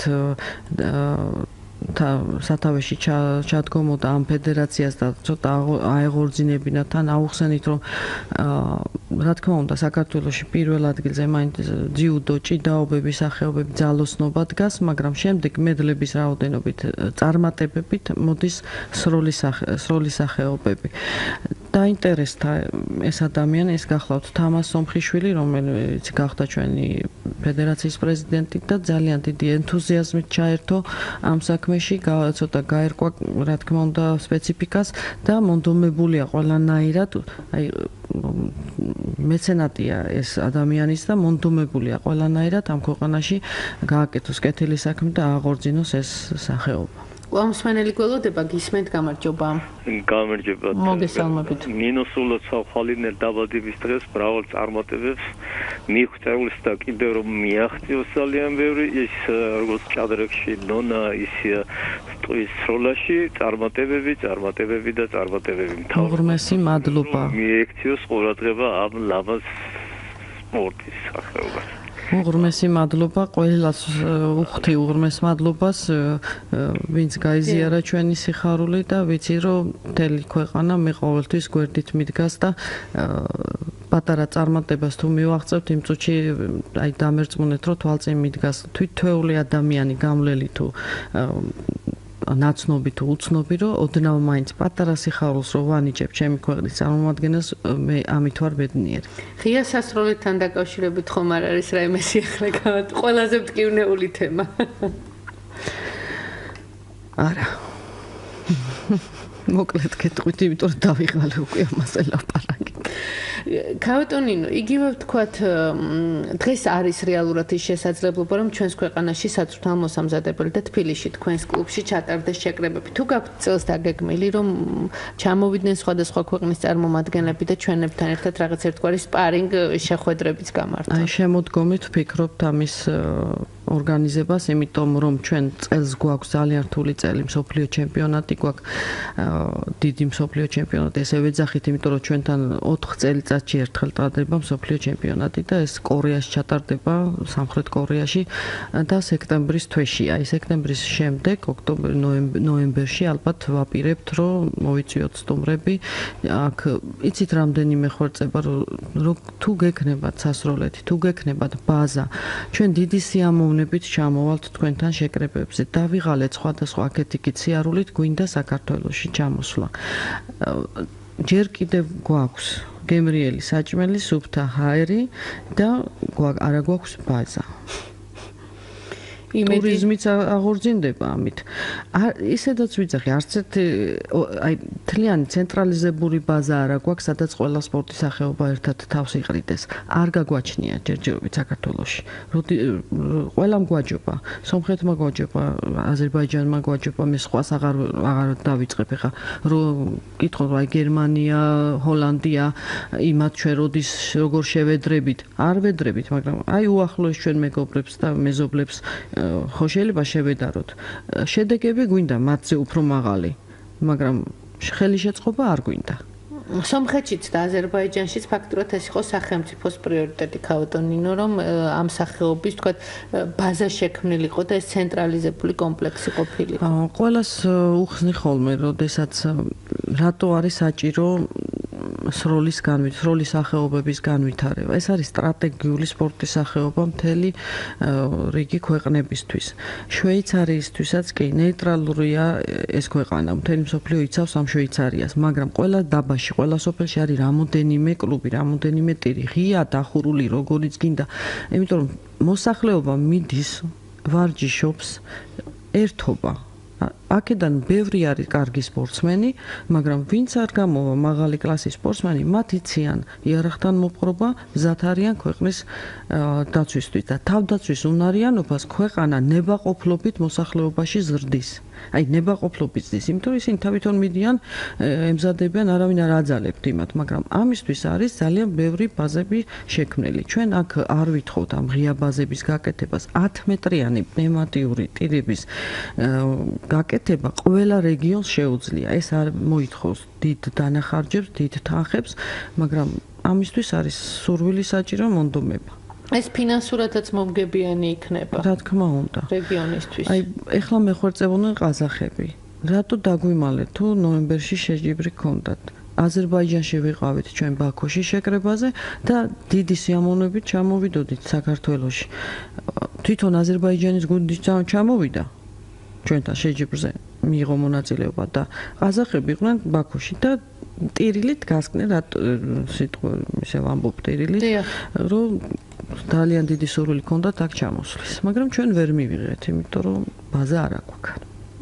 სათავეში ჩადგომოდა ამ ფედერაციას და ცოტა აეღორძინებინა თან აუხსენით რომ რა თქმა უნდა საქართველოში პირველ ადგილზე მაინც ძიუდო, ჭიდაობები, სახეობები, ძალოსნობა დგას, მაგრამ შემდეგ მედლების რაოდენობით, წარმატებებით მოდის სროლის სახეობები. დაინტერესდა ეს ადამიანი, ეს გახლავთ თამას სომხიშვილი, რომელიც გახდა ჩვენი ფედერაციის პრეზიდენტი და ძალიან დიდი ენთუზიაზმით ჩაერთო ამ საქმეში, ცოტა გაერკვა, რა თქმა უნდა, სპეციფიკას და მონდომებულია ყველანაირად, აი მეცენატია ეს ადამიანის და მონდომებულია ყველანაირად ამ ქვეყანაში გააკეთოს კეთილი საქმე და აღორძინოს ეს სახეობა. ყომსმენელი გველოდება გისმენთ გამარჯობა. გამარჯობა. მოგესალმებით. ნინოსულო ცალხალინელ დაბადების დღეს მრავალ წარმატებებს მიიღწევს და კიდევ რომ მიაღწევს ძალიან ბევრი ის როგორც ჭადრაკში ნონა ისე სტუის როლაში წარმატებები, წარმატებები და წარმატებები მთავრ. უღრმესი მადლობა. მიექციოს ყურადღება ამ ლამაზ სპორტის სახეობას. უღრმესი მადლობა ყველას უხთი უღრმეს მადლობას ვინც გაიზიარა ჩვენი სიხარული და ვიცი რომ მთელი ქვეყანა მე ყოველთვის გვერდით მიდგას და პატარა წარმატებას თუ მივაღწევთ იმ წუთში აი დამერწმუნეთ რომ თვალწინ მიდგას თვითეული ადამიანი გამლელი თუ ნაცნობი თუ უცნობი რომ ოდნავ მაინც პატარა სიხარულს რო ვანიჭებ ჩემი ქვეყნის წარმომადგენელს მე ამით ვარ ბედნიერი. ღია სასროლებთან დაკავშირებით ხომ არ არის რაიმე სიახლე ყველაზე მტკივნეული თემა? არა. მოკლედ გეტყვით, იმიტომ რომ დავიღალე უკვე ამაზე ლაპარაკი. ქავეტონინო, იგივე ვთქვათ, დღეს არის რეალურად ის შესაძლებლობა, რომ ჩვენს ქვეყანაში საწვრთნელ მოსამზადებელი და თბილისში თქვენს კლუბში ჩატარდეს შეკრებები. თუ გაქვთ წელს დაგეგმილი, რომ ჩამოვიდნენ სხვადასხვა ქვეყნის წარმომადგენლები და ჩვენებთან ერთად რაღაც ერთგვარი სპარინგ შეხვედრებიც გამართონ. აი, შემოდგომით ვფიქრობთ ამის ორგანიზებას, იმიტომ რომ ჩვენ წელს გვაქვს ძალიან რთული წელი, მსოფლიო ჩემპიონატი გვაქვს, დიდი მსოფლიო ჩემპიონატი, ესე ვეძახით, იმიტომ რომ ჩვენთან ოთხ წელიწადში ერთხელ ტარდება მსოფლიო ჩემპიონატი და ეს კორეაში ჩატარდება, სამხრეთ კორეაში და სექტემბრის თვეშია. აი, სექტემბრის შემდეგ, ოქტომბერ, ნოემბერში ალბათ ვაპირებთ, რომ მოვიწვიოთ სტუმრები. აქ იცით რამდენიმე ხორცება, რომ თუ გექნებათ სასროლეთი, თუ გექნებათ ბაზა, ჩვენ დიდი სიამოვნებით ჩამოვალთ თქვენთან შეკრებებზე. დავიღალეთ სხვადასხვა აქეთ-იქით სიარულით გვინდა საქართველოში ჩამოსვლა. ჯერ კიდევ გვაქვს გემრიელი საჭმელი, სუფთა ჰაერი და არა გვაქვს ბაზა. ტურიზმიც აღორძინდება ამით. ისედაც ვიძახი, არც ერთი აი თლიანი ცენტრალიზებული ბაზა არა გვაქვს, სადაც ყველა სპორტის სახეობა ერთად თავს იყრიდეს. არ გაგვაჩნია ჯერჯერობით საქართველოში. ყველამ გვაჯობა, სომხეთმა გვაჯობა, აზერბაიჯანმა გვაჯობა, მე სხვას აღარ აღარ დავიწყებ ხა, რომ კითხო აი გერმანია, ჰოლანდია, იმათ ჩვენ როდის როგორ შევედრებით, არ ვედრებით, მაგრამ აი უახლოეს ჩვენ მეგობრებს და მეზობლებს ხო შეიძლება შევედაროთ. შედეგები გვინდა მათზე უფრო მაღალი, მაგრამ ხელი შეწყობა არ გვინდა. სომხეთშიც და აზერბაიჯანშიც ფაქტურად ეს იყო სახელმწიფოს პრიორიტეტი ქავეტონინო, რომ ამ სახეობის, თქვათ, ბაზა შექმნილიყო და ეს ცენტრალიზებული კომპლექსი ყოფილიყო. ყველას უხსნი ხოლმე, როდესაც რატო არის საჭირო სროლის განვითარება, სროლის სახეობების განვითარება. ეს არის სტრატეგიული სპორტის სახეობა მთელი რიგი ქვეყნებისთვის. შვეიცარიისთვისაც კი ნეიტრალურია ეს ქვეყანა, მთელი მსოფლიო იცავს ამ შვეიცარიას, მაგრამ ყველა დაბაში, ყველა სოფელში არის რამოდენიმე კლუბი, რამოდენიმე ტირი, ღია დახურული როგორიც გინდა. იმიტომ რომ მოსახლეობა მიდის, ვარჯიშობს, ერთობა. აქედან ბევრი არის კარგი სპორტსმენი, მაგრამ ვინც არ გამოვა მაღალი კლასის სპორტსმენი, მათ იციან იარაღთან მოპყრობა, მზად არიან ქვეყნის დაცვისთვის და თავდაცვის უნარიანობას ქვეყანა ნებაყოფლობით მოსახლეობაში ზრდის. აი ნებაყოფლობით ზრდის, იმიტომ რომ ისინი თავითონ მიდიან, ემზადებიან, არავინ არ აძალებთ იმათ, მაგრამ ამისთვის არის ძალიან ბევრი ბაზები შექმნილი. ჩვენ აქ არ ვითხოვთ ამ ღია ბაზების გაკეთებას, ათი მეტრიანი პნევმატიური ტირების გაკეთება ყველა რეგიონს შეუძლია. ეს არ მოითხოვს დიდ დანახარჯებს, დიდ თანხებს, მაგრამ ამისთვის არის სურვილი საჭირო მონდომება. ეს ფინანსურადაც მომგებიანი იქნება. რა თქმა უნდა. რეგიონისთვის. აი, ეხლა მეხვერწებოდნენ ყაზახები. რატო დაგვიმალეთ თუ ნოემბერში შეჯიბრი გქონდათ? აზერბაიჯანში ვიყავით ჩვენ ბაქოში შეკრებაზე და დიდი სიამოვნებით ჩამოვიდოდით საქართველოში. თვითონ აზერბაიჯანის გუნდი ჩამოვიდა. ჩვენთან შეჯიბრზე მიიღო მონაწილეობა და ყაზახები იყვნენ ბაქოში და ტირილით გასკნენ რა სიტყვა ისე ვამბობ ტირილით რომ ძალიან დიდი სურვილი ჰქონდათ აქ ჩამოსვლის, მაგრამ ჩვენ ვერ მივიღეთ, იმიტომ რომ ბაზა არ აქვს.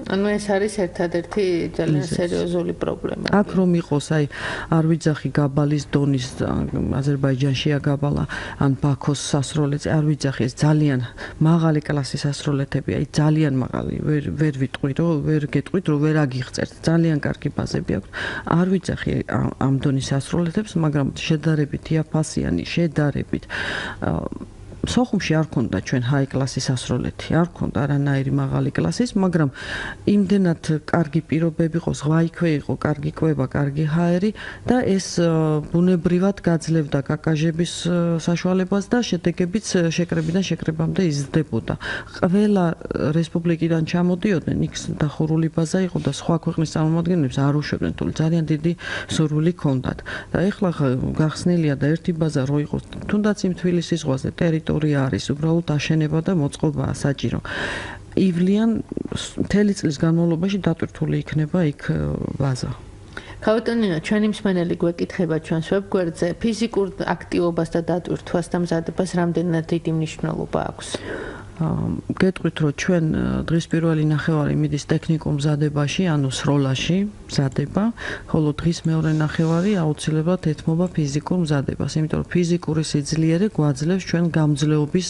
ანუ ეს არის ერთადერთი ძალიან სერიოზული პრობლემა. აქ რომ იყოს, აი, არ ვიძახი გაბალის დონის აზერბაიჯანშია გაბალა, ან ბაქოს სასროლეთი, არ ვიძახი, ეს ძალიან მაღალი კლასის სასროლეთები, აი ძალიან მაღალი, ვერ ვერ ვიტყვი, რომ ვერ გეტყვით, რომ ვერ აგიღწერთ. ძალიან კარგი ბაზები აქვს. არ ვიძახი ამ დონის სასროლეთებს, მაგრამ შედარებით იაფასიანი, შედარებით სოხუმში არ ქონდა ჩვენ ჰაი კლასის სასროლეთი, არ ქონდა არანაირი მაღალი კლასის, მაგრამ იმდენად კარგი პირობები იყო, ზღვა იქვე იყო, კარგი კვება, კარგი ჰაერი და ეს ბუნებრივად გაძლევდა კაკაჟების საშუალებას და შედეგებიც შეკრებიდან შეკრებამდე იზრდებოდა. ყველა რესპუბლიკიდან ჩამოდიოდნენ, იქ დახურული ბაზა იყო და სხვა ქვეყნის წარმომადგენლებს არ უშვებდნენ, თუმცა ძალიან დიდი სურვილი ჰქონდათ. და ეხლა გახსნილია და ერთი ბაზა რო იყოს, თუნდაც იმ თბილისის ზღვაზე ტერიტორია არის, უბრალოდ აშენება და მოწყობაა საჭირო. ივლიან მთელი წლის განმავლობაში დატვირთული იქნება იქ ბაზა. ქავტონინო, ჩვენი მსმენელი გვეკითხება ჩვენს ვებგვერდზე, ფიზიკურ აქტივობას და დატვირთვას და მზადებას რამდენად დიდი მნიშვნელობა აქვს? გეტყვით, რომ ჩვენ დღის პირველი ნახევარი მიდის ტექნიკურ მზადებაში, ანუ სროლაში მზადება, ხოლო დღის მეორე ნახევარი აუცილებლად ეთმობა ფიზიკურ მზადებას, იმიტომ რომ ფიზიკური სიძლიერე გვაძლევს ჩვენ გამძლეობის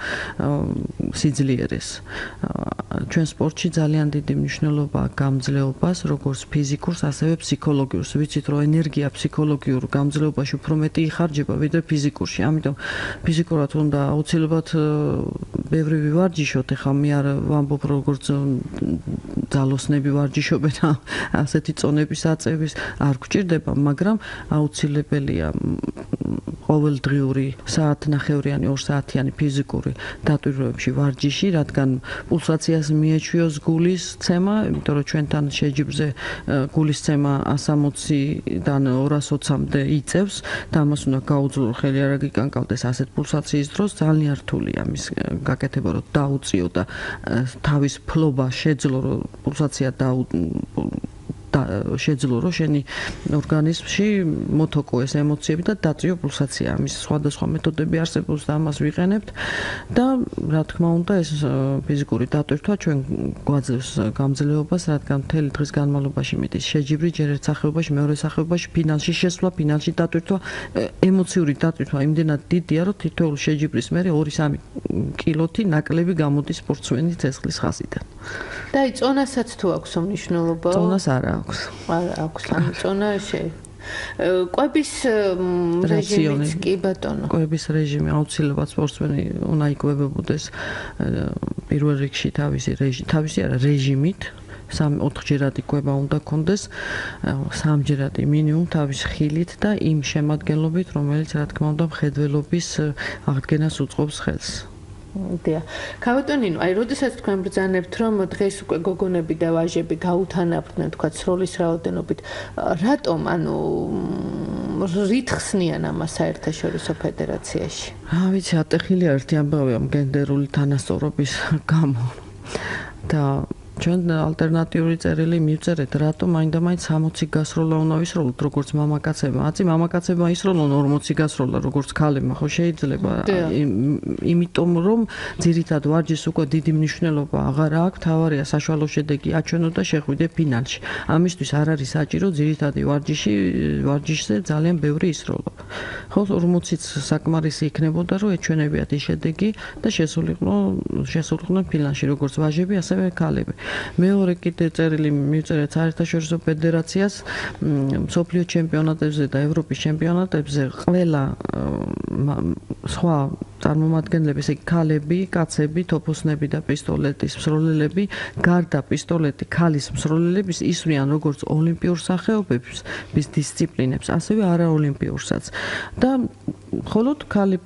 სიძლიერეს. ჩვენ სპორტში ძალიან დიდი მნიშვნელობა აქვს გამძლეობას, როგორც ფიზიკურს, ასევე ფსიქოლოგიურს. ვიცით, რომ ენერგია ფსიქოლოგიურ გამძლეობაში უფრო მეტი იხარჯება, ვიდრე ფიზიკურში. ამიტომ ფიზიკურად უნდა აუცილებლად ბევრი ვივარჯიშოთ, ეხლა მე არ ვამბობ როგორც ძალოსნები ვარჯიშობენ ასეთი წონების აწევის არ გვჭირდება, მაგრამ აუცილებელია ყოველდღიური საათნახევრიანი, ორ საათიანი ფიზიკური დატვირთვებში ვარჯიში, რადგან პულსაციას მიეჩვიოს გულის ცემა, იმიტომ რომ ჩვენთან შეჯიბრზე გულის ცემა εκατს ოცდან ორას ოცამდე იწევს და ამას უნდა გაუძლო ხელი არ აგიკანკავდეს ასეთ პულსაციის დროს, ძალიან რთულია მის გაკეთება, რომ დაუწიო და თავის ფლობა შეძლო, რომ პულსაცია დაუ და შეძლო, რომ შენი ორგანიზმში მოთოკო ეს ემოციები და დაწიო პულსაცია. ამის სხვადასხვა მეთოდები არსებობს და ამას ვიყენებთ და რა თქმა უნდა ეს ფიზიკური დატვირთვა ჩვენ გვაძლევს გამძლეობას, რადგან მთელი დღის განმავლობაში მიდის შეჯიბრი, ჯერ ერთ სახეობაში, მეორე სახეობაში, ფინალში შესვლა, ფინალში დატვირთვა, ემოციური დატვირთვა იმდენად დიდია, რომ თითოეული შეჯიბრის მერე ორი სამი კილოთი ნაკლები გამოდის სპორტსმენის ცეცხლის ხაზიდან. და აი წონასაც თუ აქვს მნიშვნელობა? წონას არა აქვს. არა აქვს, ანუ წონა შე კვების რეჟიმიც კი ბატონო. კვების რეჟიმი აუცილებლად სპორტსმენი უნდა იკვებებოდეს პირველ რიგში თავისი რეჟიმით, თავისი არა რეჟიმით. სამ ოთხჯერადი კვება უნდა კონდეს, სამჯერადი მინიმუმ თავის ხილით და იმ შემადგენლობით, რომელიც რა თქმა უნდა მხედველობის აღდგენას უწყობს ხელს. დიახ. ქავტონინო, აი როდესაც თქვენ ბრძანებთ, რომ დღეს უკვე გოგონები და ვაჟები გაუთანაბრდნენ, თქვა სროლის რაოდენობით, რატომ, ანუ რითხსნიან ამას საერთაშორისო ფედერაციაში? აა ვიცი, ატეხილია ერთი ამბავია გენდერული თანასწორობის გამო. და ჩვენ ალტერნატიული წერილი მივწერეთ, რატომ მაინდა-მაინც სამოცი გასროლა უნდა ვისროლოთ, როგორც მამაკაცებმა. აცი მამაკაცებმა ისროლონ ორმოცი გასროლა, როგორც ქალებმა, ხო შეიძლება? იმიტომ რომ ძირითად ვარჯიშს უკვე დიდი მნიშვნელობა აღარ აქვს, თავარია საშუალო შედეგი აჩვენო და შეხვიდე ფინალში. ამისთვის არ არის საჭირო ძირითადი ვარჯიში, ვარჯიშზე ძალიან ბევრი ისროლო. ხო, ორმოციც საკმარისი იქნებოდა, რომ ეჩვენებიათ ის შედეგი და შესულიყო, შესულიყვნენ ფინალში, როგორც ვაჟები, ასევე ქალები. მეორე კიდე წერილი მივწერეთ საერთაშორისო ფედერაციას, მსოფლიო ჩემპიონატებზე და ევროპის ჩემპიონატებზე ყველა სხვა წარმომადგენლები, ესე იგი ქალები, კაცები, თოფოსნები და პისტოლეტის მსროლელები, გარდა პისტოლეტი ქალის მსროლელების ისვრიან როგორც ოლიმპიურ სახეობებს, bis დისციპლინებს, ასევე არაოლიმპიურსაც. და მხოლოდ ქალი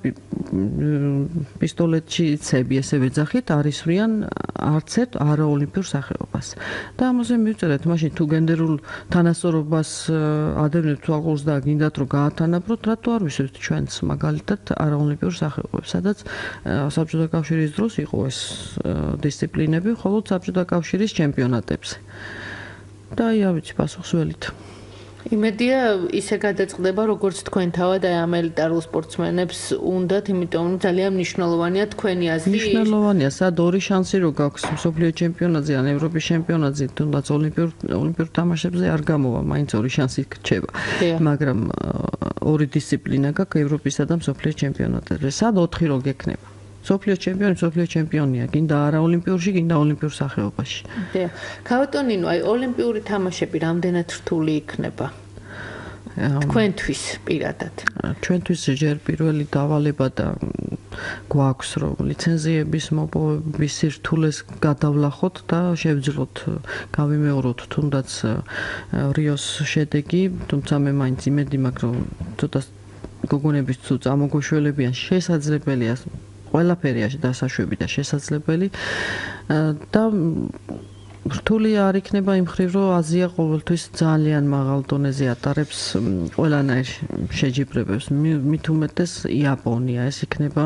პისტოლეტშიცები, ესე ვეძახით, არ ისვრიან არც ერთ არაოლიმპიურ სახეობას. და ამაზე მივწერეთ, მაშინ თუ გენდერულ თანასწორობას ადევნებთ თვალყურს და გინდათ რომ გაათანაბროთ, რატო არ ვისვევთ ჩვენც მაგალითად არაოლიმპიურ სახეობებს, სადაც საბჭოთა კავშირის დროს იყო ეს დისციპლინები, ხოლო საბჭოთა კავშირის ჩემპიონატებზე. და აი, ავიცი პასუხს ველით. იმედია ისე გადაწყდება როგორც თქვენ თავად აი ამ ელიტარულ სპორტსმენებს უნდათ, იმიტომ რომ ძალიან მნიშვნელოვანია თქვენი აზრი. მნიშვნელოვანია, სად ორი შანსი რო გაქვს მსოფლიო ჩემპიონატზე ან ევროპის ჩემპიონატზე, თუნდაც ოლიმპიურ ოლიმპიურ თამაშებზე არ გამოვა, მაინც ორი შანსი რჩება. მაგრამ ორი დისციპლინა გაქვს ევროპისა და მსოფლიო ჩემპიონატებზე. სად ოთხი რო გექნება? მსოფლიო ჩემპიონი, მსოფლიო ჩემპიონია, გინდა არა ოლიმპიურში, გინდა ოლიმპიურ სახეობაში. დიახ. ქავატონინო, აი ოლიმპიური თამაშები რამდენად რთული იქნება? თქვენთვის პირადად. ჩვენთვის ჯერ პირველი დავალება და გვაქვს რომ ლიცენზიების მოპოვების სირთულეს გადავლახოთ და შევძლოთ, გავიმეოროთ თუნდაც რიოს შედეგი, თუმცა მე მაინც იმედი მაქვს რომ ცოტა გოგონების თუ წამოგვეშველებიან შესაძლებელია ყველაფერია დასაშვები და შესაძლებელი და რთული არ იქნება იმ ხრივ, რომ აზია ყოველთვის ძალიან მაღალ დონეზე ატარებს ყველანაირ შეჯიბრებებს. მით უმეტეს იაპონია, ეს იქნება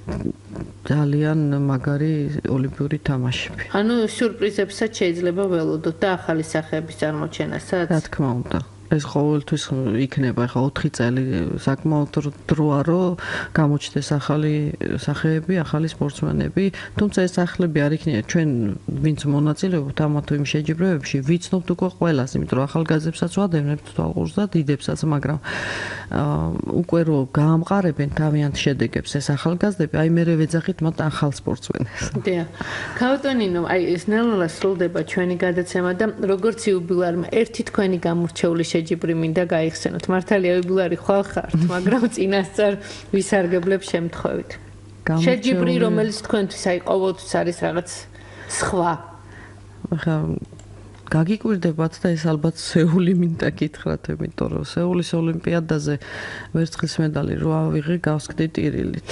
ძალიან მაგარი ოლიმპიური თამაშები. ანუ სიურპრიზებსაც შეიძლება ველოდოთ და ახალი სახეების წარმოჩენასაც? რა თქმა უნდა. ეს ყოველთვის იქნება, ხა ოთხი წელი საკმაოდ დროა, რომ გამოჩნდეს ახალი სახეები, ახალი სპორტსმენები, თუმცა ეს სახლები არ იქნება ჩვენ ვინც მონაწილეობთ ამ თუ იმ შეჯიბრებებში, ვიცნობთ უკვე ყველას, იმიტომ რომ ახალგაზრდებსაც ვადევნებთ თვალყურს და დიდებსაც, მაგრამ უკვე რომ გაამყარებენ თავიანთ შედეგებს ეს ახალგაზრდები, აი მე ვეძახით მათ ახალ სპორტსმენებს. დიახ. ქავატონინო, აი ეს ნელ-ნელა სრულდება ჩვენი გადაცემა და როგორც იუბილარმა ერთი თქვენი გამორჩეული შეჯიბრი მინდა გაიხსენოთ. მართალია იუბილარი ხვალ ხართ, მაგრამ წინასწარ ვისარგებლებ შემთხვევით. შეჯიბრი, რომელიც თქვენთვის აი ყოველთვის არის რაღაც სხვა. ახლა გაგიკვირდებათ და ეს ალბათ სეული მინდა გითხრათ, იმიტომ რომ სეულის ოლიმპიადაზე ვერცხლის медали რო ავიღე, გავსკდი ტირილით.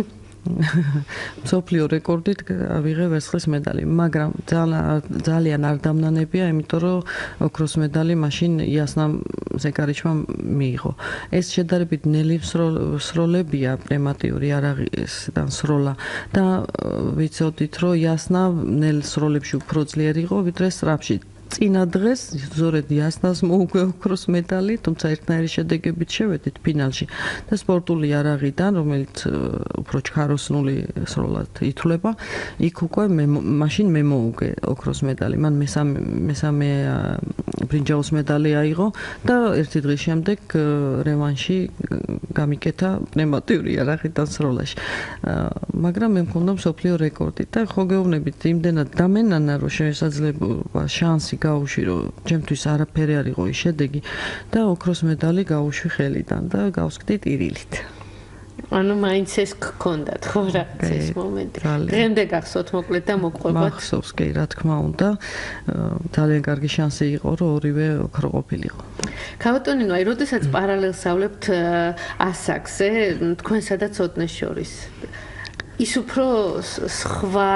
მსოფლიო რეკორდით ავიღე ვერცხლის медали, მაგრამ ძალიან არ დამნანებია, იმიტომ რომ ოქროს медали მაშინ იასნა ზეკარიჩმა მიიღო. ეს შედარებით ნელი სროლებია, პნევმატიური არაღის და სროლა და ვიცოდით, რომ იასნა ნელ სროლებში უფრო ძლიერი იყო, ვიდრე სწრაფში. წინა დღეს ზორედ იასნას მოუგვე ოქროს медали, თუმცა ერთნაირი შედეგებით შევედით ფინალში და სპორტული არაღიდან, რომელიც უფრო ჩქაროსნული სროლად ითვლება, იქ უკვე მე მაშინ მე მოუგე ოქროს медали. მან მესამე მესამე ბრინჯაოს медали აიღო და ერთი დღის შემდეგ რევანში გამიკეთა პნევმატიური არაღიდან სროლაში. მაგრამ მე მქონდა მსოფლიო რეკორდი და ხო გეუბნებით, იმდენად დამენანა, რომ შესაძლებლობა შანსი გაუშვი, რომ ჩემთვის არაფერი არ იყო ის შედეგი და ოქროს медали გაუშვი ხელიდან და გავსკდი ტირილით. ანუ მაინც ეს გქონდათ, ხო რა, ეს მომენტი. დღემდე გახსოვთ მოკლედ და მოგყვებათ? მახსოვს, კი, რა თქმა უნდა. ძალიან კარგი შანსი იყო, რომ ორივე ოქრო ყოფილიყო. ქავატონინო, აი, როდესაც პარალელს ავლებთ ასაკზე, თქვენსა და ცოტნეს შორის. ის უფრო სხვა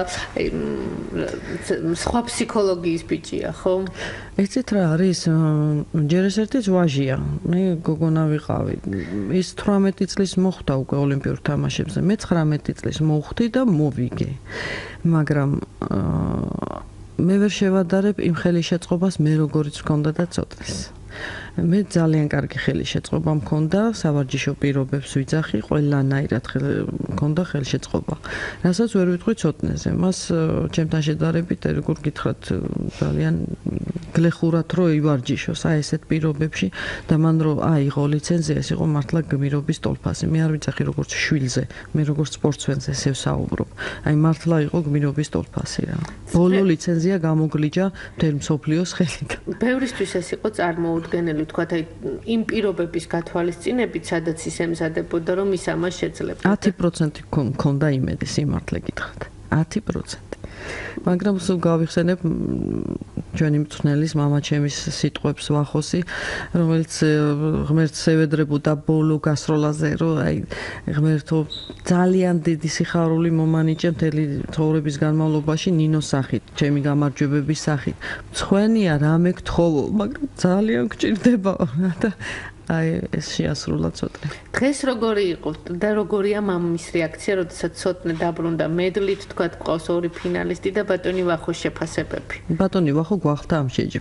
სხვა ფსიქოლოგიის ბიჭია, ხო? ეცეთ რა არის, ჯერ ეს ერთიც ვაჟია. მე გოგონა ვიყავი. ის თვრამეტი წლის მოხვდა უკვე ოლიმპიურ თამაშებზე. მე ცხრამეტი წლის მოვხვდი და მოვიგე. მაგრამ მე ვერ შევადარებ იმ ხელისშეწყობას მე როგორიც ვქონდა და ცოტნეს. მე ძალიან კარგი ხელისშეწყობა მქონდა, სავარჯიშო პირობებს ვიძახი, ყველანაირად მქონდა ხელისშეწყობა. რასაც ვერ ვიტყვი ცოტნეზე. მას ჩემთან შედარებით, როგორ გითხრათ, ძალიან გლეხურად რო ივარჯიშოს აი ესეთ პირობებში და მან რო აიღო ლიცენზია, ეს იყო მართლა გმირობის ტოლფასი. მე არ ვიცახი როგორც შვილზე, მე როგორც სპორტსმენზე ესე ვსაუბრობ. აი მართლა იყო გმირობის ტოლფასი რა. ბოლო ლიცენზია გამოგლიჯა მთელ მსოფლიოს ხელიდან. ბევრისთვის ეს იყო წარმოუდგენელი, თქვათ, აი იმ პირობების გათვალისწინებით, სადაც ის ემზადებოდა, რომ ის ამას შეძლებდა. ათი პროცენტი მქონდა იმედი, სიმართლე გითხრათ. ათი პროცენტი. მაგრამ სულ გავიხსენებ ჩვენი მწვრთნელის მამაჩემის სიტყვებს ვახოსი, რომელიც ღმერთს ევედრებოდა ბოლო გასროლაზე, რომ აი ღმერთო ძალიან დიდი სიხარული მომანიჭე მთელი ცხოვრების განმავლობაში ნინოს სახით, ჩემი გამარჯვებების სახით. მცხვენია რამე გთხოვო, მაგრამ ძალიან გჭირდება და აი ეს შეასრულა ცოტნე. დღეს როგორი იყო და როგორია მამის რეაქცია, როდესაც ცოტნე დაბრუნდა მედლით, თქვათ, ყავს ორი ფინალისტი და ბატონი ვახოს შეფასებები. ბატონი ვახო გვახდა ამ შეჯიბრს.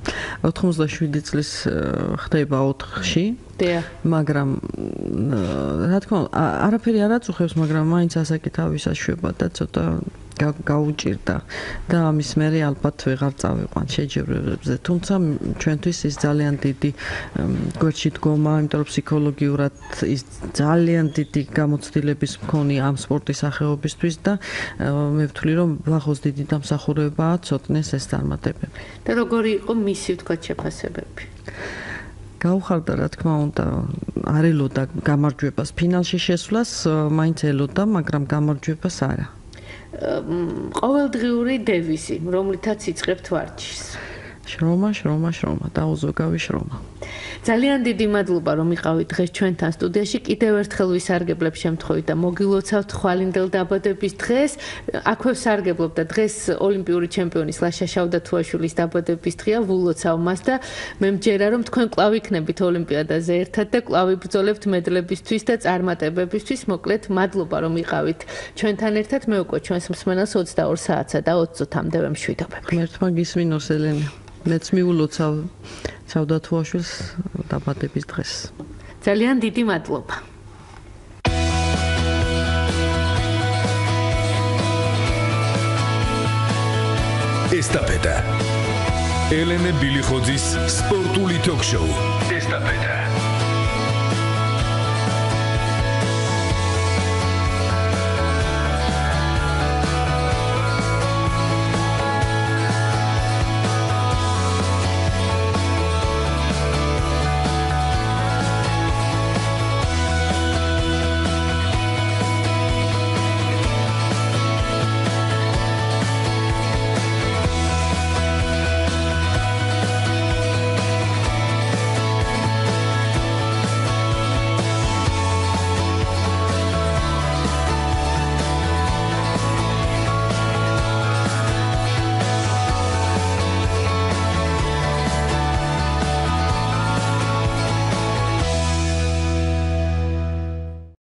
ოთხმოცდაშვიდი წლის ხდება ოთხში. დიახ. მაგრამ რა თქმა უნდა, არაფერი არ აწუხებს, მაგრამ მაინც ასაკით ავისაშვება და ცოტა გაუჭირდა და ამის მერე ალბათ ვეღარ წავიყვან შეჯიბრებებზე. თუმცა ჩვენთვის ის ძალიან დიდი გვერდში დგომა, იმიტომ რომ ფსიქოლოგიურად ის ძალიან დიდი გამოცდილების მქონე ამ სპორტის სახეობისთვის და მე ვთვლი რომ ვახოს დიდი დამსახურებაა ცოტნეს ეს წარმატებები. და როგორი იყო მისი ვთქვათ შეფასებები? გაუხარდა რა თქმა უნდა, არ ელოდა გამარჯვებას ფინალში შესვლას, მაინც ელოდა, მაგრამ გამარჯვებას არა. ყოველდღიური დევიზი, რომლითაც იწყებთ ვარჯიშს. შრომა, შრომა, შრომა და უზოგავი შრომა. ძალიან დიდი მადლობა რომ იყავით დღეს ჩვენთან სტუდიაში. კიდევ ერთხელ ვისარგებლებ შემთხვევით და მოგილოცავთ ხვალინდელ დაბადების დღეს. აქვე ვსარგებლობ და დღეს ოლიმპიური ჩემპიონის ლაშა შავდათუაშვილის დაბადების დღეა, ვულოცავ მას და მე მჯერა რომ თქვენ კვლავ იქნებით ოლიმპიადაზე ერთად და კვლავ იბრძოლებთ მედლებისთვის და წარმატებებისთვის. მოკლედ მადლობა რომ იყავით ჩვენთან ერთად. მე უკვე ჩვენს მსმენელს ოცდაორ საათსა და ოცი წუთამდე ვემშვიდობები. ღმერთმა გისმინოს ელენე. მეც მიულოცავ შავდათუაშვილს დაბადების დღეს. ძალიან დიდი მადლობა. ესტაფეტა. ელენე ბილიხოძის სპორტული ток-შოუ. ესტაფეტა.